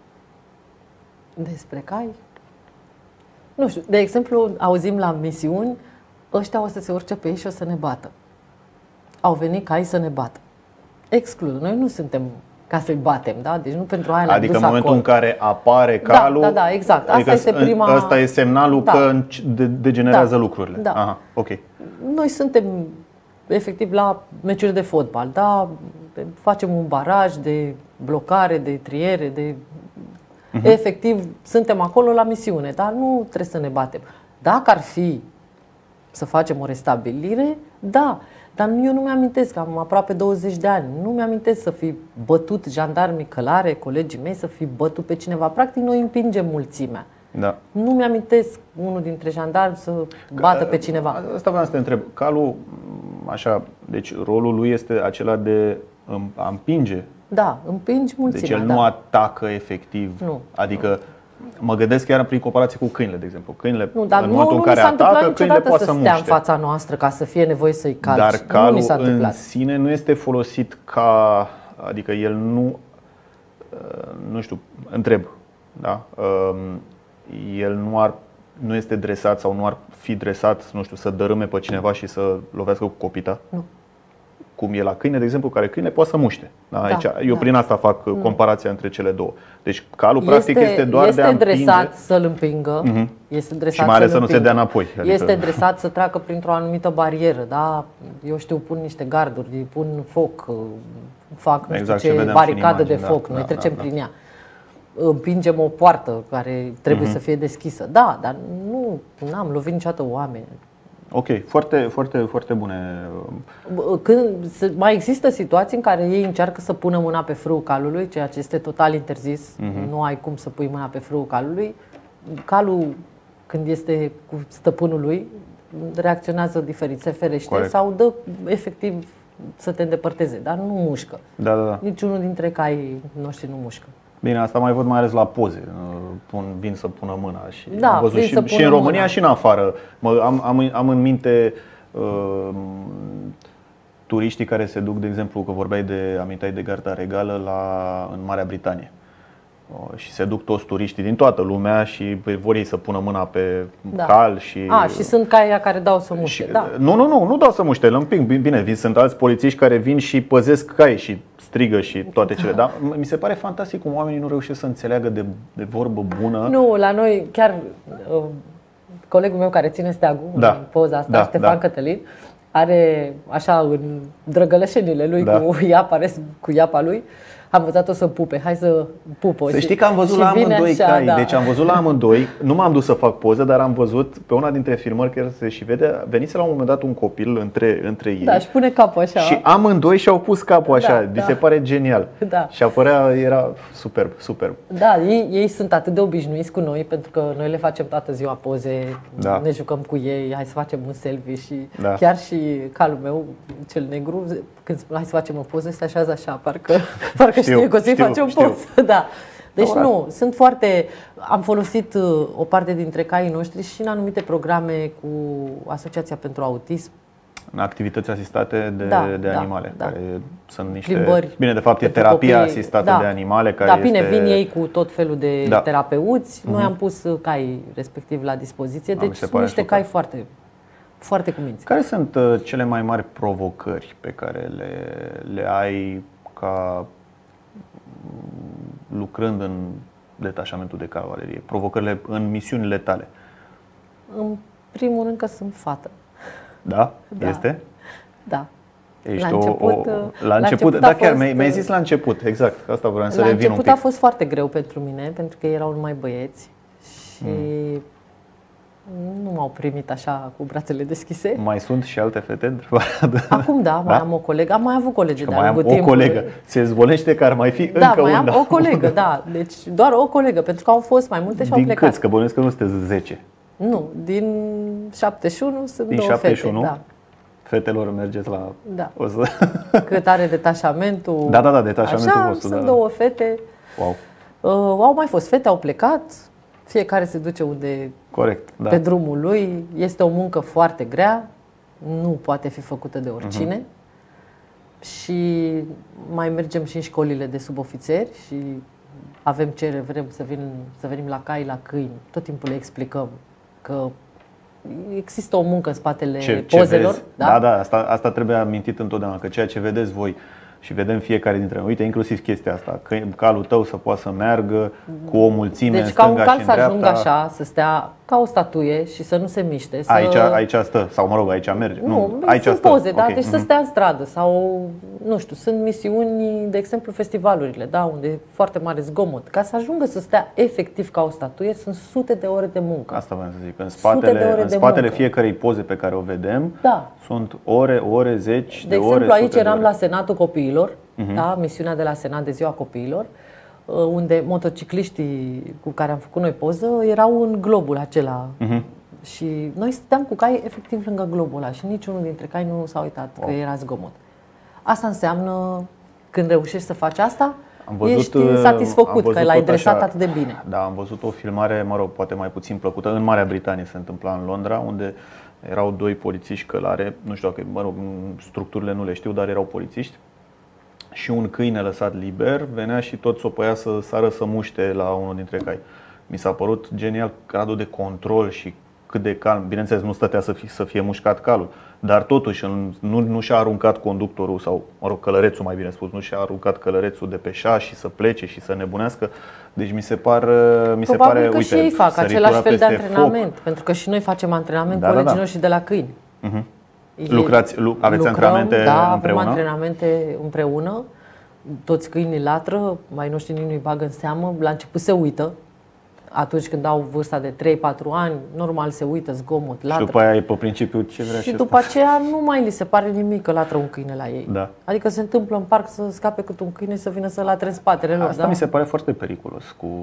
Despre cai? Nu știu, de exemplu, auzim la misiuni, ăștia o să se urce pe ei și o să ne bată. Au venit cai să ne bată. Exclud. Noi nu suntem ca să-i batem, da? Deci nu pentru aia le-am Adică dus în momentul acolo. în care apare calul, Da, da, da, exact. Asta adică este prima- Asta e semnalul Da. că înci- de- degenerează Da. lucrurile. Da. Aha, ok. Noi suntem efectiv la meciuri de fotbal, da? Facem un baraj de blocare, de triere, de... Uh-huh. Efectiv, suntem acolo la misiune, dar nu trebuie să ne batem. Dacă ar fi să facem o restabilire, da. Dar eu nu mi-amintesc, că am aproape douăzeci de ani, nu mi-amintesc să fi bătut jandarmii călare, colegii mei, să fi bătut pe cineva. Practic, noi împingem mulțimea. Da. Nu mi-amintesc unul dintre jandarmi să bată pe cineva. Asta vreau să te întreb. Calul, așa, deci rolul lui este acela de a împinge. Da, împingi mulțimea. Deci el da. nu atacă efectiv. Nu. Adică mă gândesc chiar prin comparație cu câinile, de exemplu. Câinile, Nu, dar în nu, momentul nu în mi care s-a întâmplat atacă, câinile niciodată poate să să stea în muște. fața noastră ca să fie nevoie să-i calci. Dar nu mi calul s-a în întâmplat. sine nu este folosit ca, adică el nu, nu știu, întreb, da? El nu ar, nu este dresat sau nu ar fi dresat, nu știu, să dărâme pe cineva și să lovească cu copita. Nu. Cum e la câine, de exemplu, care câine poate să muște. Da, Da, aici, eu da. prin asta fac comparația între cele două. Deci calul practic este doar este de a împinge. dresat să-l împingă. Mhm. Este dresat Și mai ales să nu se împingă. dea înapoi, adică- Este dresat să treacă printr-o anumită barieră, da? Eu știu, pun niște garduri, îi pun foc, fac nu Exact ce știu ce vedeam și în baricadă de imagini, da, foc. Noi da, trecem da, da. prin ea. Împingem o poartă care trebuie să fie deschisă. Da, dar nu am lovit niciodată oameni. Ok, foarte, foarte, foarte bune. Când se- mai există situații în care ei încearcă să pună mâna pe frâul calului, ceea ce este total interzis. Uh-huh. Nu ai cum să pui mâna pe frâul calului. Calul, când este cu stăpânul lui, reacționează diferit, se ferește. Corect. Sau dă efectiv să te îndepărteze, dar nu mușcă. Da, da, da. Niciunul dintre caii noștri nu mușcă. Bine, asta mai văd mai ales la poze. Pun, vin să pună mâna și Da, am văzut vin și, să și pună în România mâna. și în afară. Mă, am, am, am în minte uh, turiștii care se duc, de exemplu, că vorbeai de, amintai de garda regală la, în Marea Britanie. și se duc toți turiștii din toată lumea și vor ei să pună mâna pe da. cal și... A, și sunt caii care dau să muște, și, da. Nu, nu, nu, nu dau să muște, îl împing, bine, vin, sunt alți polițiști care vin și păzesc cai și strigă și toate cele, dar mi se pare fantastic cum oamenii nu reușesc să înțeleagă de, de vorbă bună. Nu, la noi chiar uh, colegul meu care ține steagul da. în poza asta, da, Ștefan da. Cătălin, are așa în drăgălășenile lui da. cu iapa, cu iapa lui, am învățat-o să pupe, hai să pupă. Să știi că am văzut la amândoi așa, cai, da. deci am văzut la amândoi, nu m-am dus să fac poze, dar am văzut pe una dintre filmări că se și vede, venise la un moment dat un copil între, între ei. Da, și pune capul așa. Și amândoi și-au pus capul așa, da, mi da. se pare genial. Da. Și apărea, era superb, superb. Da, ei, ei sunt atât de obișnuiți cu noi, pentru că noi le facem toată ziua poze, da. ne jucăm cu ei, hai să facem un selfie și da. chiar și calul meu, cel negru, când spune hai să facem o poză, se așează așa, parcă, parcă știu, știe că o să-i știu, facem știu. poză. Da. Deci Dorat. nu, sunt foarte... Am folosit o parte dintre caii noștri și în anumite programe cu Asociația pentru Autism. În activități asistate de, da, de da, animale, da. care sunt niște... Plimbări bine, de fapt e terapia copii, asistată da. de animale, care Da, bine, este... vin ei cu tot felul de da. terapeuți. Noi uh-huh. am pus caii respectiv la dispoziție, da, deci sunt niște super. cai foarte, foarte cuminți. Care sunt uh, cele mai mari provocări pe care le, le ai ca lucrând în detașamentul de cavalerie? Provocările în misiunile tale? În primul rând că sunt fată. Da? Da. Este? Da. Ești la început, o, o, la, la început, început da, a chiar fost, mi-ai zis la început, exact, asta vreau să la revin un început pic. a fost foarte greu pentru mine, pentru că erau numai băieți și mm. nu m-au primit așa cu brațele deschise. Mai sunt și alte fete? Acum da, mai da? am o colegă, am mai avut colegi de-a lungul timpului. O colegă, se zvolește că ar mai fi da, încă mai una. am o colegă, da, deci doar o colegă, pentru că au fost mai multe și din au plecat. Câți? Că bănuiesc că nu sunteți zece. Nu, din șaptezeci și unu sunt din două șaptezeci și unu? fete. Da. Fetelor mergeți la... Da. O să... Cât are detașamentul. Da, da, da, detașamentul așa, vostru. sunt da. două fete. Wow. Uh, au mai fost fete, au plecat. Fiecare se duce unde corect, da. pe drumul lui. Este o muncă foarte grea. Nu poate fi făcută de oricine. Uh-huh. Și mai mergem și în școlile de subofițeri și avem cerere, vrem să, vin, să venim la cai, la câini. Tot timpul le explicăm că există o muncă în spatele ce, pozelor. Ce da, da, da asta, asta trebuie amintit întotdeauna, că ceea ce vedeți voi și vedem fiecare dintre noi, uite, inclusiv chestia asta, că calul tău să poată să meargă cu o mulțime deci în stânga ca un cal și să în ajungă dreapta. așa, să stea ca o statuie și să nu se miște. Să... Aici, aici stă, sau mă rog, aici merge. Nu, nu aici sunt stă. poze, da? Okay. Deci mm-hmm. să stea în stradă sau, nu știu, sunt misiuni, de exemplu, festivalurile, da? Unde e foarte mare zgomot. Ca să ajungă să stea efectiv ca o statuie, sunt sute de ore de muncă. Asta vreau să zic. În spatele, în spatele muncă. fiecărei poze pe care o vedem, da. sunt ore, ore, zeci de, de ore. De exemplu, aici eram ore. la Senatul Copiilor, uh-huh. da? Misiunea de la Senat de Ziua Copiilor, unde motocicliștii cu care am făcut noi poză erau în globul acela. Uh-huh. Și noi stăteam cu cai efectiv lângă globul ăla și niciunul dintre cai nu s-a uitat wow. că era zgomot. Asta înseamnă, când reușești să faci asta, am văzut, ești satisfăcut că l-ai dresat atât de bine. Da, am văzut o filmare, mă rog, poate mai puțin plăcută, în Marea Britanie se întâmpla, în Londra, unde erau doi polițiști călare, nu știu dacă, mă rog, structurile nu le știu, dar erau polițiști. Și un câine lăsat liber venea și tot sopăia să sară să muște la unul dintre cai. Mi s-a părut genial gradul de control și cât de calm. Bineînțeles, nu stătea să fie, să fie mușcat calul, dar totuși nu, nu și-a aruncat conductorul sau, mă rog, călărețul mai bine spus, nu și-a aruncat călărețul de pe șa și să plece și să nebunească. Deci mi se, par, mi se Probabil pare, că uite, și ei fac același fel de antrenament, foc. pentru că și noi facem antrenament da, cu colegii da, da. noștri de la câini. Uh-huh. Lucrați, lu- aveți lucrăm, antrenamente da, împreună? avem antrenamente împreună. Toți câinii latră, mai noștri nici nu-i bagă în seamă. La început se uită. Atunci când au vârsta de trei patru ani, normal se uită, zgomot, latră. Și după aia e pe principiu ce vrea și și după aceea nu mai li se pare nimic că latră un câine la ei. Da. Adică se întâmplă în parc să scape cât un câine să vină să latre în spatele lor. Asta da? mi se pare foarte periculos cu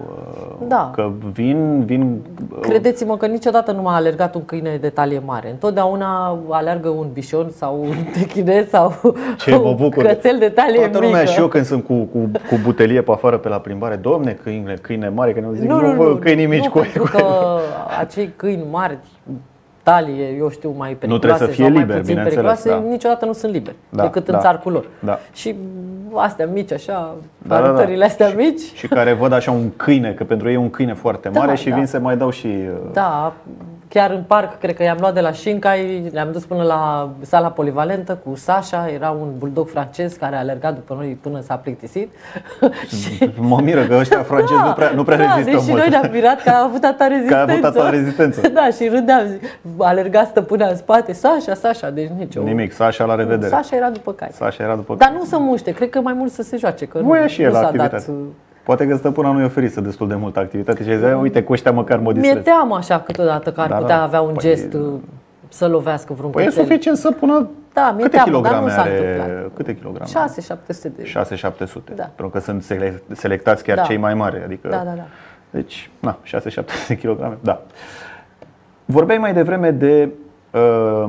da. că vin vin Credeți-mă că niciodată nu m-a alergat un câine de talie mare. Întotdeauna alergă un bișon sau un techinez sau ce mă un bucur. cățel de talie Toată lumea mică. și eu când sunt cu, cu, cu butelie pe afară pe la plimbare, domne, câine, câine mare, că ne zic, nu, nu, nu, vă, nu, câinii mici nu, cu pentru că acei câini mari, talie, eu știu, mai periculoase trebuie să fie sau mai liber, puțin periculoase, da. niciodată nu sunt liberi, Da, decât da, în țarcul lor. Da. Și astea mici, așa, Da, da, arătările da. astea și, mici. Și care văd așa un câine, că pentru ei e un câine foarte mare Da, și da. vin să mai dau și... Da, chiar în parc, cred că i-am luat de la Șincai, le-am dus până la sala polivalentă cu Sasha, era un bulldog francez care a alergat după noi până s-a plictisit. și... Mă miră că ăștia francezi Da, nu prea, nu prea da, rezistă deci mult. noi ne-am mirat că a avut atâta rezistență. Că a avut atâta rezistență. Da, și râdeam, zic, alerga stăpânea în spate, Sasha, Sasha, deci nicio... Nimic, Sasha, la revedere. Sasha era după cai. Sasha era după Dar nu să muște, cred că mai mult să se joace, că Voia nu, și el nu la s-a activitate. dat... Poate că stăpâna nu i-a oferit să destul de multă activitate și zicea, uite, cu ăștia măcar mă Mi-e distrez. teamă așa câteodată că ar Da, putea da. avea un Păi- gest uh, să lovească vreun Păi e cățel. suficient să pună Da, mi-e câte teamă, dar kilograme nu s-a are? întâmplat. Câte kilograme? șase șapte sute de... șase șapte sute. Da. Pentru că sunt sele- selectați chiar Da. cei mai mari, adică Da, da, da. Deci, na, șase șapte sute de kilograme. Da. Vorbeai mai devreme de um,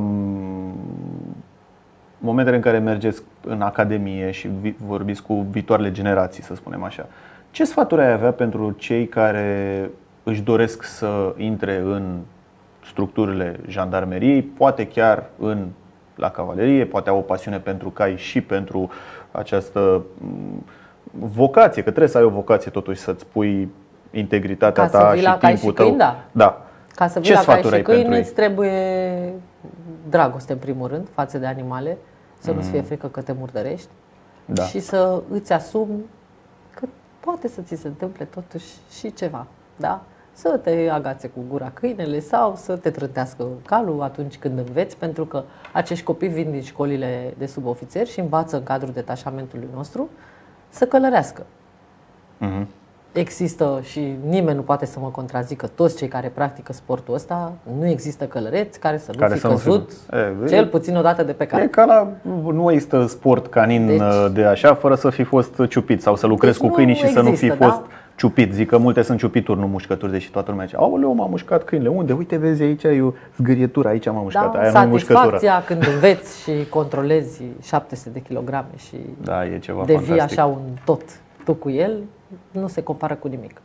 momentele în care mergeți în academie și vi- vorbiți cu viitoarele generații, să spunem așa. Ce sfaturi ai avea pentru cei care își doresc să intre în structurile jandarmeriei, poate chiar în la cavalerie, poate au o pasiune pentru cai și pentru această m, vocație, că trebuie să ai o vocație totuși să-ți pui integritatea Ca să ta vii și la cai timpul și tău. câini, da. Da. Ca să vii Ce la cai sfaturi și ai pentru câini, ei? îți trebuie dragoste în primul rând față de animale, să nu-ți fie frică că te murdărești Da. și să îți asumi că poate să ți se întâmple totuși și ceva, da? Să te agațe cu gura câinele sau să te trântească calul atunci când înveți, pentru că acești copii vin din școlile de subofițeri și învață în cadrul detașamentului nostru să călărească. Mhm. Există și nimeni nu poate să mă contrazică, toți cei care practică sportul ăsta, nu există călăreți care să nu Care fi să nu fi- căzut E, cel puțin o dată de pe E care. ca la, nu există sport canin Deci- de așa fără să fi fost ciupit sau să lucrezi Deci cu câinii nu și să nu fi există, fost da? ciupit. Zic că multe sunt ciupituri, nu mușcături, deși toată lumea zice, aoleu, m-a mușcat câinele. Unde? Uite, vezi aici, e o zgârietură, aici m-a mușcat. Da, Aia nu e mușcătură. satisfacția când înveți și controlezi șapte sute de kilograme și Da, e ceva devii fantastic. așa un tot tu cu el, nu se compară cu nimic.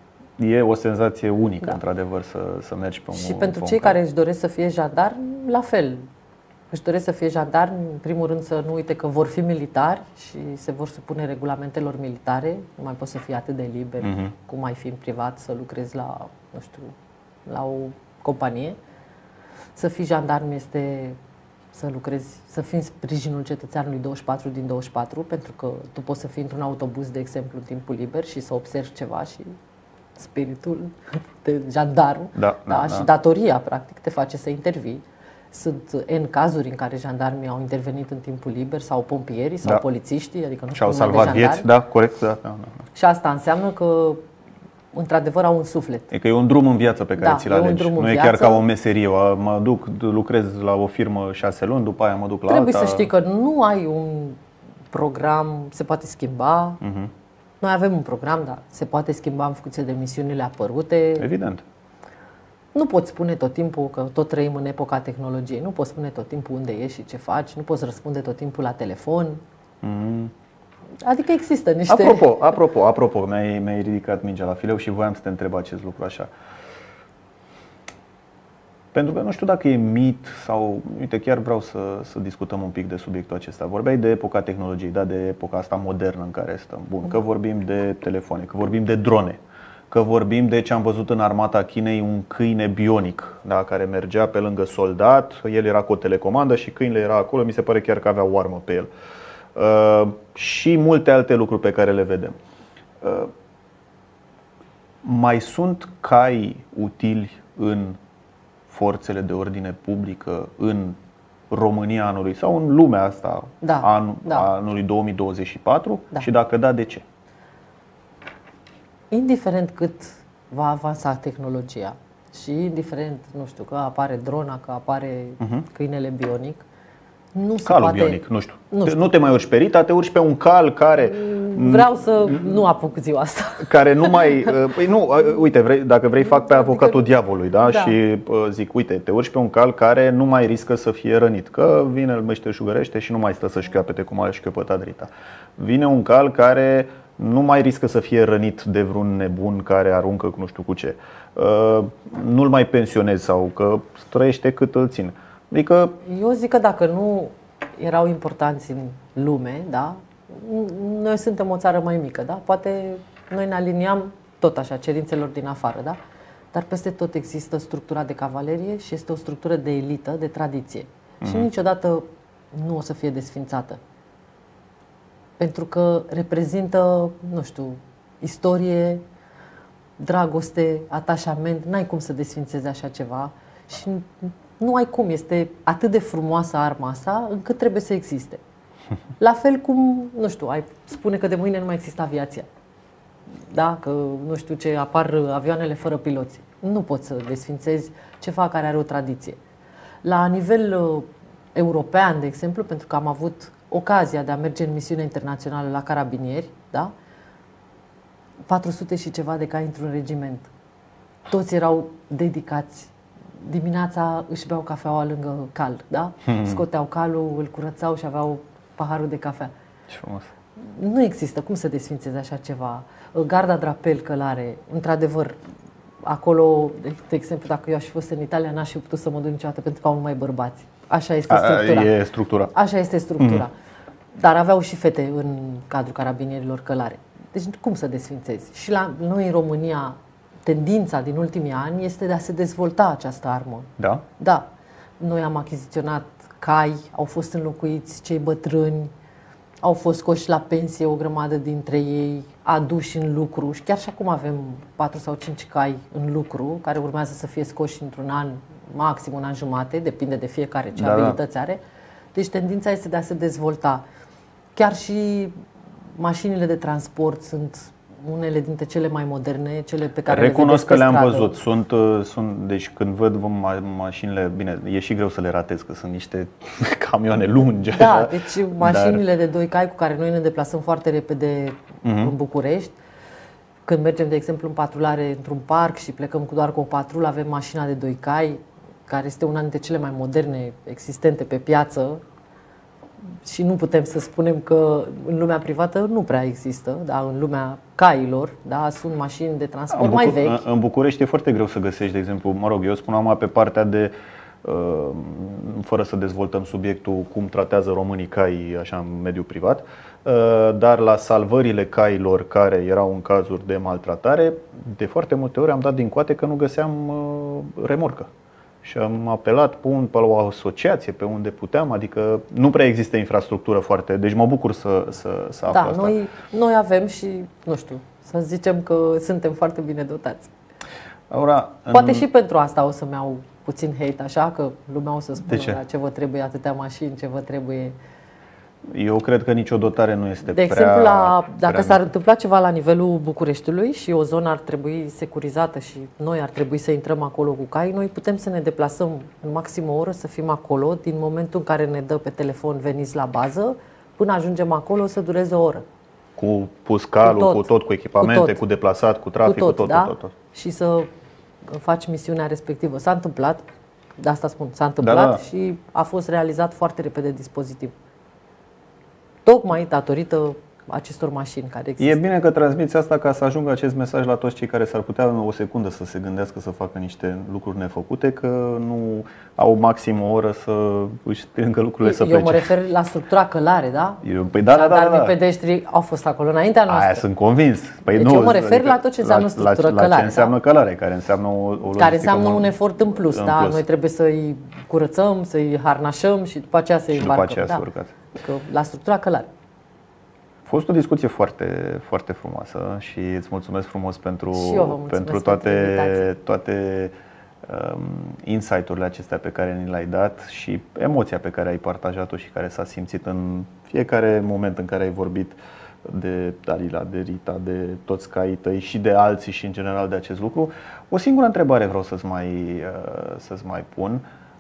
E o senzație unică, Da. într-adevăr, să, să mergi pe un Și pe pentru un cei cal. care își doresc să fie jandarmi, la fel. Își doresc să fie jandarmi, în primul rând să nu uite că vor fi militari și se vor supune regulamentelor militare. Nu mai poți să fii atât de liber Mhm. cum ai fi în privat, să lucrezi la, nu știu, la o companie. Să fii jandarm este să lucrezi, să fii în sprijinul cetățeanului douăzeci și patru din douăzeci și patru, pentru că tu poți să fii într-un autobuz, de exemplu, în timpul liber și să observi ceva și spiritul de jandarm Da, da, da. și datoria, practic, te face să intervii. Sunt N cazuri în care jandarmii au intervenit în timpul liber sau pompierii sau Da. polițiștii, adică nu Și au știu numai salvat de jandarmi. vieți, da, corect, da, da, da. Și asta înseamnă că, într-adevăr, au un suflet. E că e un drum în viață pe care Da, ți-l e un alegi. drum în Nu e chiar viață. ca o meserie. O- Mă duc, lucrez la o firmă șase luni, după aia mă duc la Trebuie alta. să știi că nu ai un program, se poate schimba. Mhm. Noi avem un program, dar se poate schimba în funcție de misiunile apărute. Evident. Nu poți spune tot timpul că tot trăim în epoca tehnologiei. Nu poți spune tot timpul unde ești și ce faci. Nu poți răspunde tot timpul la telefon. Mhm. Adică există niște... Apropo, apropo, apropo, mi-ai, mi-ai ridicat mingea la fileu și voiam să te întreb acest lucru așa. Pentru că nu știu dacă e mit sau, uite, chiar vreau să, să discutăm un pic de subiectul acesta. Vorbeai de epoca tehnologiei, da, de epoca asta modernă în care stăm. Bun, că vorbim de telefoane, că vorbim de drone, că vorbim de ce am văzut în armata Chinei, un câine bionic, da, care mergea pe lângă soldat, el era cu o telecomandă și câinele era acolo, mi se pare chiar că avea o armă pe el. Uh, și multe alte lucruri pe care le vedem. Uh, mai sunt cai utili în forțele de ordine publică în România anului sau în lumea asta Da, an, da. anului două mii douăzeci și patru? Da. Și dacă da, de ce? Indiferent cât va avansa tehnologia și indiferent, nu știu, că apare drona, că apare câinele bionic, nu se Calul poate... bionic, nu știu. Nu Te- știu. Nu te mai urci pe Rita, te urci pe un cal care Vreau să nu apuc ziua asta. care nu mai păi nu, uite, vrei, dacă vrei fac pe avocatul diavolului, da? Da. Și uh, zic, uite, te urci pe un cal care nu mai riscă să fie rănit, că vine, îl meșteșugărește și nu mai stă să-și chiopete cum a șchiopătat Rita. Vine un cal care nu mai riscă să fie rănit de vreun nebun care aruncă cu nu știu cu ce. Nu-l mai pensionezi sau că trăiește cât îl țin. Adică... Eu zic că dacă nu erau importanți în lume, da? Noi suntem o țară mai mică, da? Poate noi ne aliniam tot așa cerințelor din afară, da? Dar peste tot există structura de cavalerie și este o structură de elită, de tradiție. Mm-hmm. Și niciodată nu o să fie desfințată. Pentru că reprezintă, nu știu, istorie, dragoste, atașament. N-ai cum să desfințezi așa ceva și nu ai cum. Este atât de frumoasă arma asta încât trebuie să existe. La fel cum, nu știu, ai spune că de mâine nu mai există aviația. Da? Că, nu știu ce, apar avioanele fără piloți. Nu poți să desfințezi ceva care are o tradiție. La nivel uh, european, de exemplu, pentru că am avut ocazia de a merge în misiune internațională la carabinieri, da? patru sute și ceva de cai într-un regiment. Toți erau dedicați. Dimineața își beau cafeaua lângă cal, da? Hmm. Scoteau calul, îl curățau și aveau paharul de cafea. Ce frumos. Nu există. Cum să desfințezi așa ceva? Garda Drapel Călare, într-adevăr, acolo, de exemplu, dacă eu aș fi fost în Italia, n-aș fi putut să mă duc niciodată pentru că au numai bărbați. Așa este structura. A, e structura. Așa este structura. Mm-hmm. Dar aveau și fete în cadrul carabinierilor Călare. Deci cum să desfințezi? Și la noi în România, tendința din ultimii ani este de a se dezvolta această armă. Da? Da. Noi am achiziționat cai, au fost înlocuiți cei bătrâni, au fost scoși la pensie o grămadă dintre ei, aduși în lucru și chiar și acum avem patru sau cinci cai în lucru care urmează să fie scoși într-un an, maxim un an jumate, depinde de fiecare ce da, abilități are. Deci tendința este de a se dezvolta. Chiar și mașinile de transport sunt unele dintre cele mai moderne, cele pe care recunosc le că le-am stradă. văzut. Sunt, sunt, deci când văd ma- mașinile, bine, e și greu să le ratez, că sunt niște camioane lungi. Da, așa, deci mașinile dar... de doi cai cu care noi ne deplasăm foarte repede uh-huh. în București. Când mergem, de exemplu, în patrulare într-un parc și plecăm cu doar cu o patrulă, avem mașina de doi cai, care este una dintre cele mai moderne existente pe piață. Și nu putem să spunem că în lumea privată nu prea există, da, în lumea cailor, da, sunt mașini de transport în mai Bucur- vechi. În București e foarte greu să găsești, de exemplu, mă rog, eu spuneam pe partea de, uh, fără să dezvoltăm subiectul cum tratează românii cai așa în mediul privat, uh, dar la salvările cailor care erau în cazuri de maltratare, de foarte multe ori am dat din coate că nu găseam uh, remorcă. Și am apelat pe, un, pe o asociație, pe unde puteam, adică nu prea există infrastructură foarte, deci mă bucur să, să, să aflu da, asta. Noi, noi avem și, nu știu, să zicem că suntem foarte bine dotați. Aura, Poate în... și pentru asta o să-mi iau puțin hate, așa, că lumea o să spună ce? ce vă trebuie atâtea mașini, ce vă trebuie... Eu cred că nicio dotare nu este de prea... De exemplu, la, dacă prea s-ar întâmpla ceva la nivelul Bucureștiului și o zonă ar trebui securizată și noi ar trebui să intrăm acolo cu cai, noi putem să ne deplasăm în maxim o oră, să fim acolo, din momentul în care ne dă pe telefon veniți la bază, până ajungem acolo să dureze o oră. Cu pus calul, cu tot, cu, tot, cu echipamente, cu, tot. cu deplasat, cu trafic, cu tot, cu tot, da? cu tot, tot. Și să faci misiunea respectivă. S-a întâmplat, de asta spun, s-a întâmplat da, da. și a fost realizat foarte repede dispozitiv. Tocmai datorită acestor mașini care există. E bine că transmiți asta ca să ajungă acest mesaj la toți cei care s-ar putea în o secundă să se gândească să facă niște lucruri nefăcute, că nu au maxim o oră să își strângă lucrurile Eu să plece. Eu mă refer la structura Călare, da? Eu, păi da, da, da, da, da. pedestri au fost acolo înaintea noastră. Aia sunt convins. Păi deci nu, eu mă refer adică la tot ce înseamnă la, structură la, călare. La ce înseamnă da? călare, care înseamnă o, o Care înseamnă mult, un efort în plus, în da? plus. Noi trebuie să-i curățăm, să-i harnașăm și după aceea să-i și după îmbarcăm. aceea da. să urcați. Că la structura călare. A fost o discuție foarte, foarte frumoasă și îți mulțumesc frumos pentru, pentru toate, pentru toate um, insight-urile acestea pe care ni le-ai dat și emoția pe care ai partajat-o și care s-a simțit în fiecare moment în care ai vorbit de Dalila, de Rita, de toți caii tăi și de alții și în general de acest lucru. O singură întrebare vreau să-ți mai, uh, să-ți mai pun.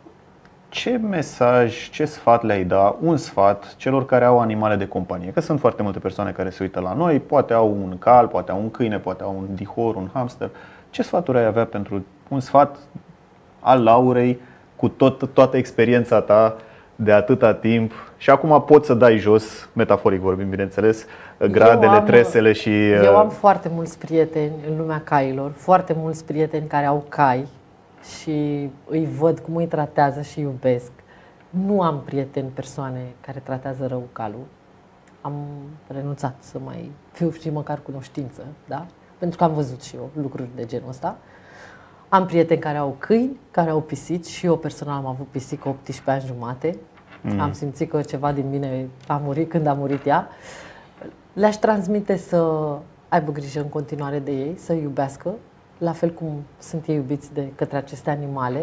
Ce mesaj, ce sfat le-ai da, un sfat celor care au animale de companie? Că sunt foarte multe persoane care se uită la noi, poate au un cal, poate au un câine, poate au un dihor, un hamster. Ce sfaturi ai avea pentru un sfat al Laurei cu tot, toată experiența ta de atâta timp și acum poți să dai jos, metaforic vorbim, bineînțeles, gradele, am, tresele și... Eu am foarte mulți prieteni în lumea cailor, foarte mulți prieteni care au cai și îi văd cum îi tratează și iubesc. Nu am prieteni, persoane care tratează rău calul. Am renunțat să mai fiu și măcar cunoștință, da? Pentru că am văzut și eu lucruri de genul ăsta. Am prieteni care au câini, care au pisici și eu personal am avut pisică optsprezece ani jumate. Mm. Am simțit că ceva din mine a murit când a murit ea. Le-aș transmite să aibă grijă în continuare de ei, să iubească, la fel cum sunt ei iubiți de către aceste animale.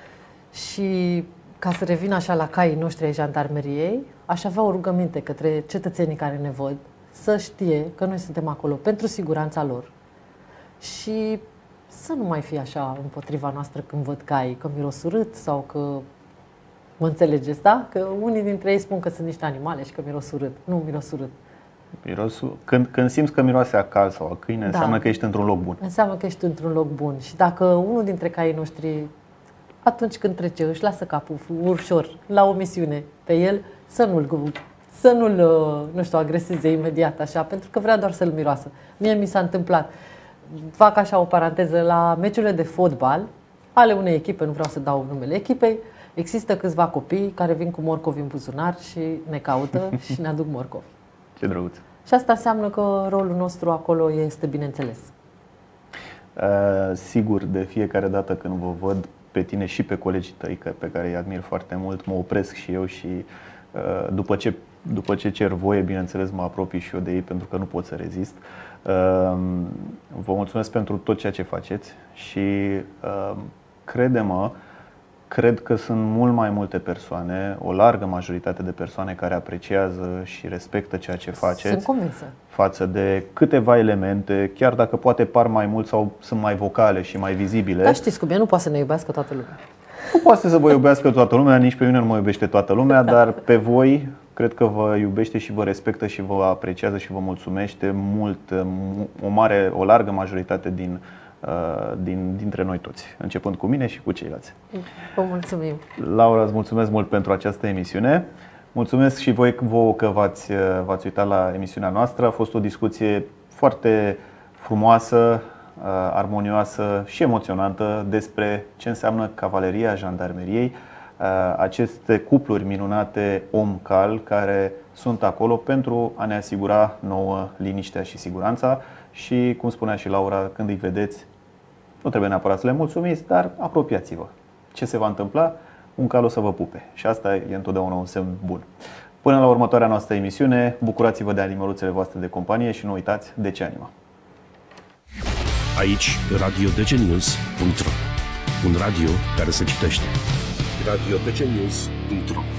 Și ca să revin așa la caii noștri ai jandarmeriei, aș avea o rugăminte către cetățenii care ne văd, să știe că noi suntem acolo pentru siguranța lor și să nu mai fie așa împotriva noastră când văd cai, că miros urât sau că, mă înțelegeți, da? Că unii dintre ei spun că sunt niște animale și că miros urât. Nu, miros urât. Mirosul, când, când simți că miroase a cal sau a câine, da, înseamnă că ești într-un loc bun. Înseamnă că ești într-un loc bun. Și dacă unul dintre caii noștri, atunci când trece, își lasă capul ușor la o misiune pe el, să nu-l, să nu-l, nu știu, agreseze imediat așa, pentru că vrea doar să-l miroasă. Mie mi s-a întâmplat. Fac așa o paranteză, la meciurile de fotbal ale unei echipe, nu vreau să dau numele echipei, există câțiva copii care vin cu morcovi în buzunar și ne caută și ne aduc morcovi. Ce drăguț. Și asta înseamnă că rolul nostru acolo este bineînțeles. Uh, sigur, de fiecare dată când vă văd pe tine și pe colegii tăi, pe care îi admir foarte mult, mă opresc și eu și uh, după ce, după ce cer voie, bineînțeles, mă apropii și eu de ei pentru că nu pot să rezist. Uh, vă mulțumesc pentru tot ceea ce faceți și uh, crede-mă, cred că sunt mult mai multe persoane, o largă majoritate de persoane care apreciază și respectă ceea ce faceți. Sunt convinsă. Față de câteva elemente, chiar dacă poate par mai mult sau sunt mai vocale și mai vizibile. Dar știți cum e, nu poate să ne iubească toată lumea. Nu poate să vă iubească toată lumea, nici pe mine nu mă iubește toată lumea, dar pe voi cred că vă iubește și vă respectă și vă apreciază și vă mulțumește mult, o mare, o largă majoritate din Din, dintre noi toți, începând cu mine și cu ceilalți. Vă mulțumim. Laura, îți mulțumesc mult pentru această emisiune. Mulțumesc și voi vouă că v-ați, v-ați uitat la emisiunea noastră. A fost o discuție foarte frumoasă, armonioasă și emoționantă despre ce înseamnă cavaleria jandarmeriei, aceste cupluri minunate om-cal care sunt acolo pentru a ne asigura nouă liniștea și siguranța. Și, cum spunea și Laura, când îi vedeți, nu trebuie neapărat să le mulțumiți, dar apropiați-vă. Ce se va întâmpla? Un cal o să vă pupe și asta e întotdeauna un semn bun. Până la următoarea noastră emisiune, bucurați-vă de animăluțele voastre de companie și nu uitați de ce anima. Aici, radio d c news punct r o, un radio care se citește. radio d c news punct r o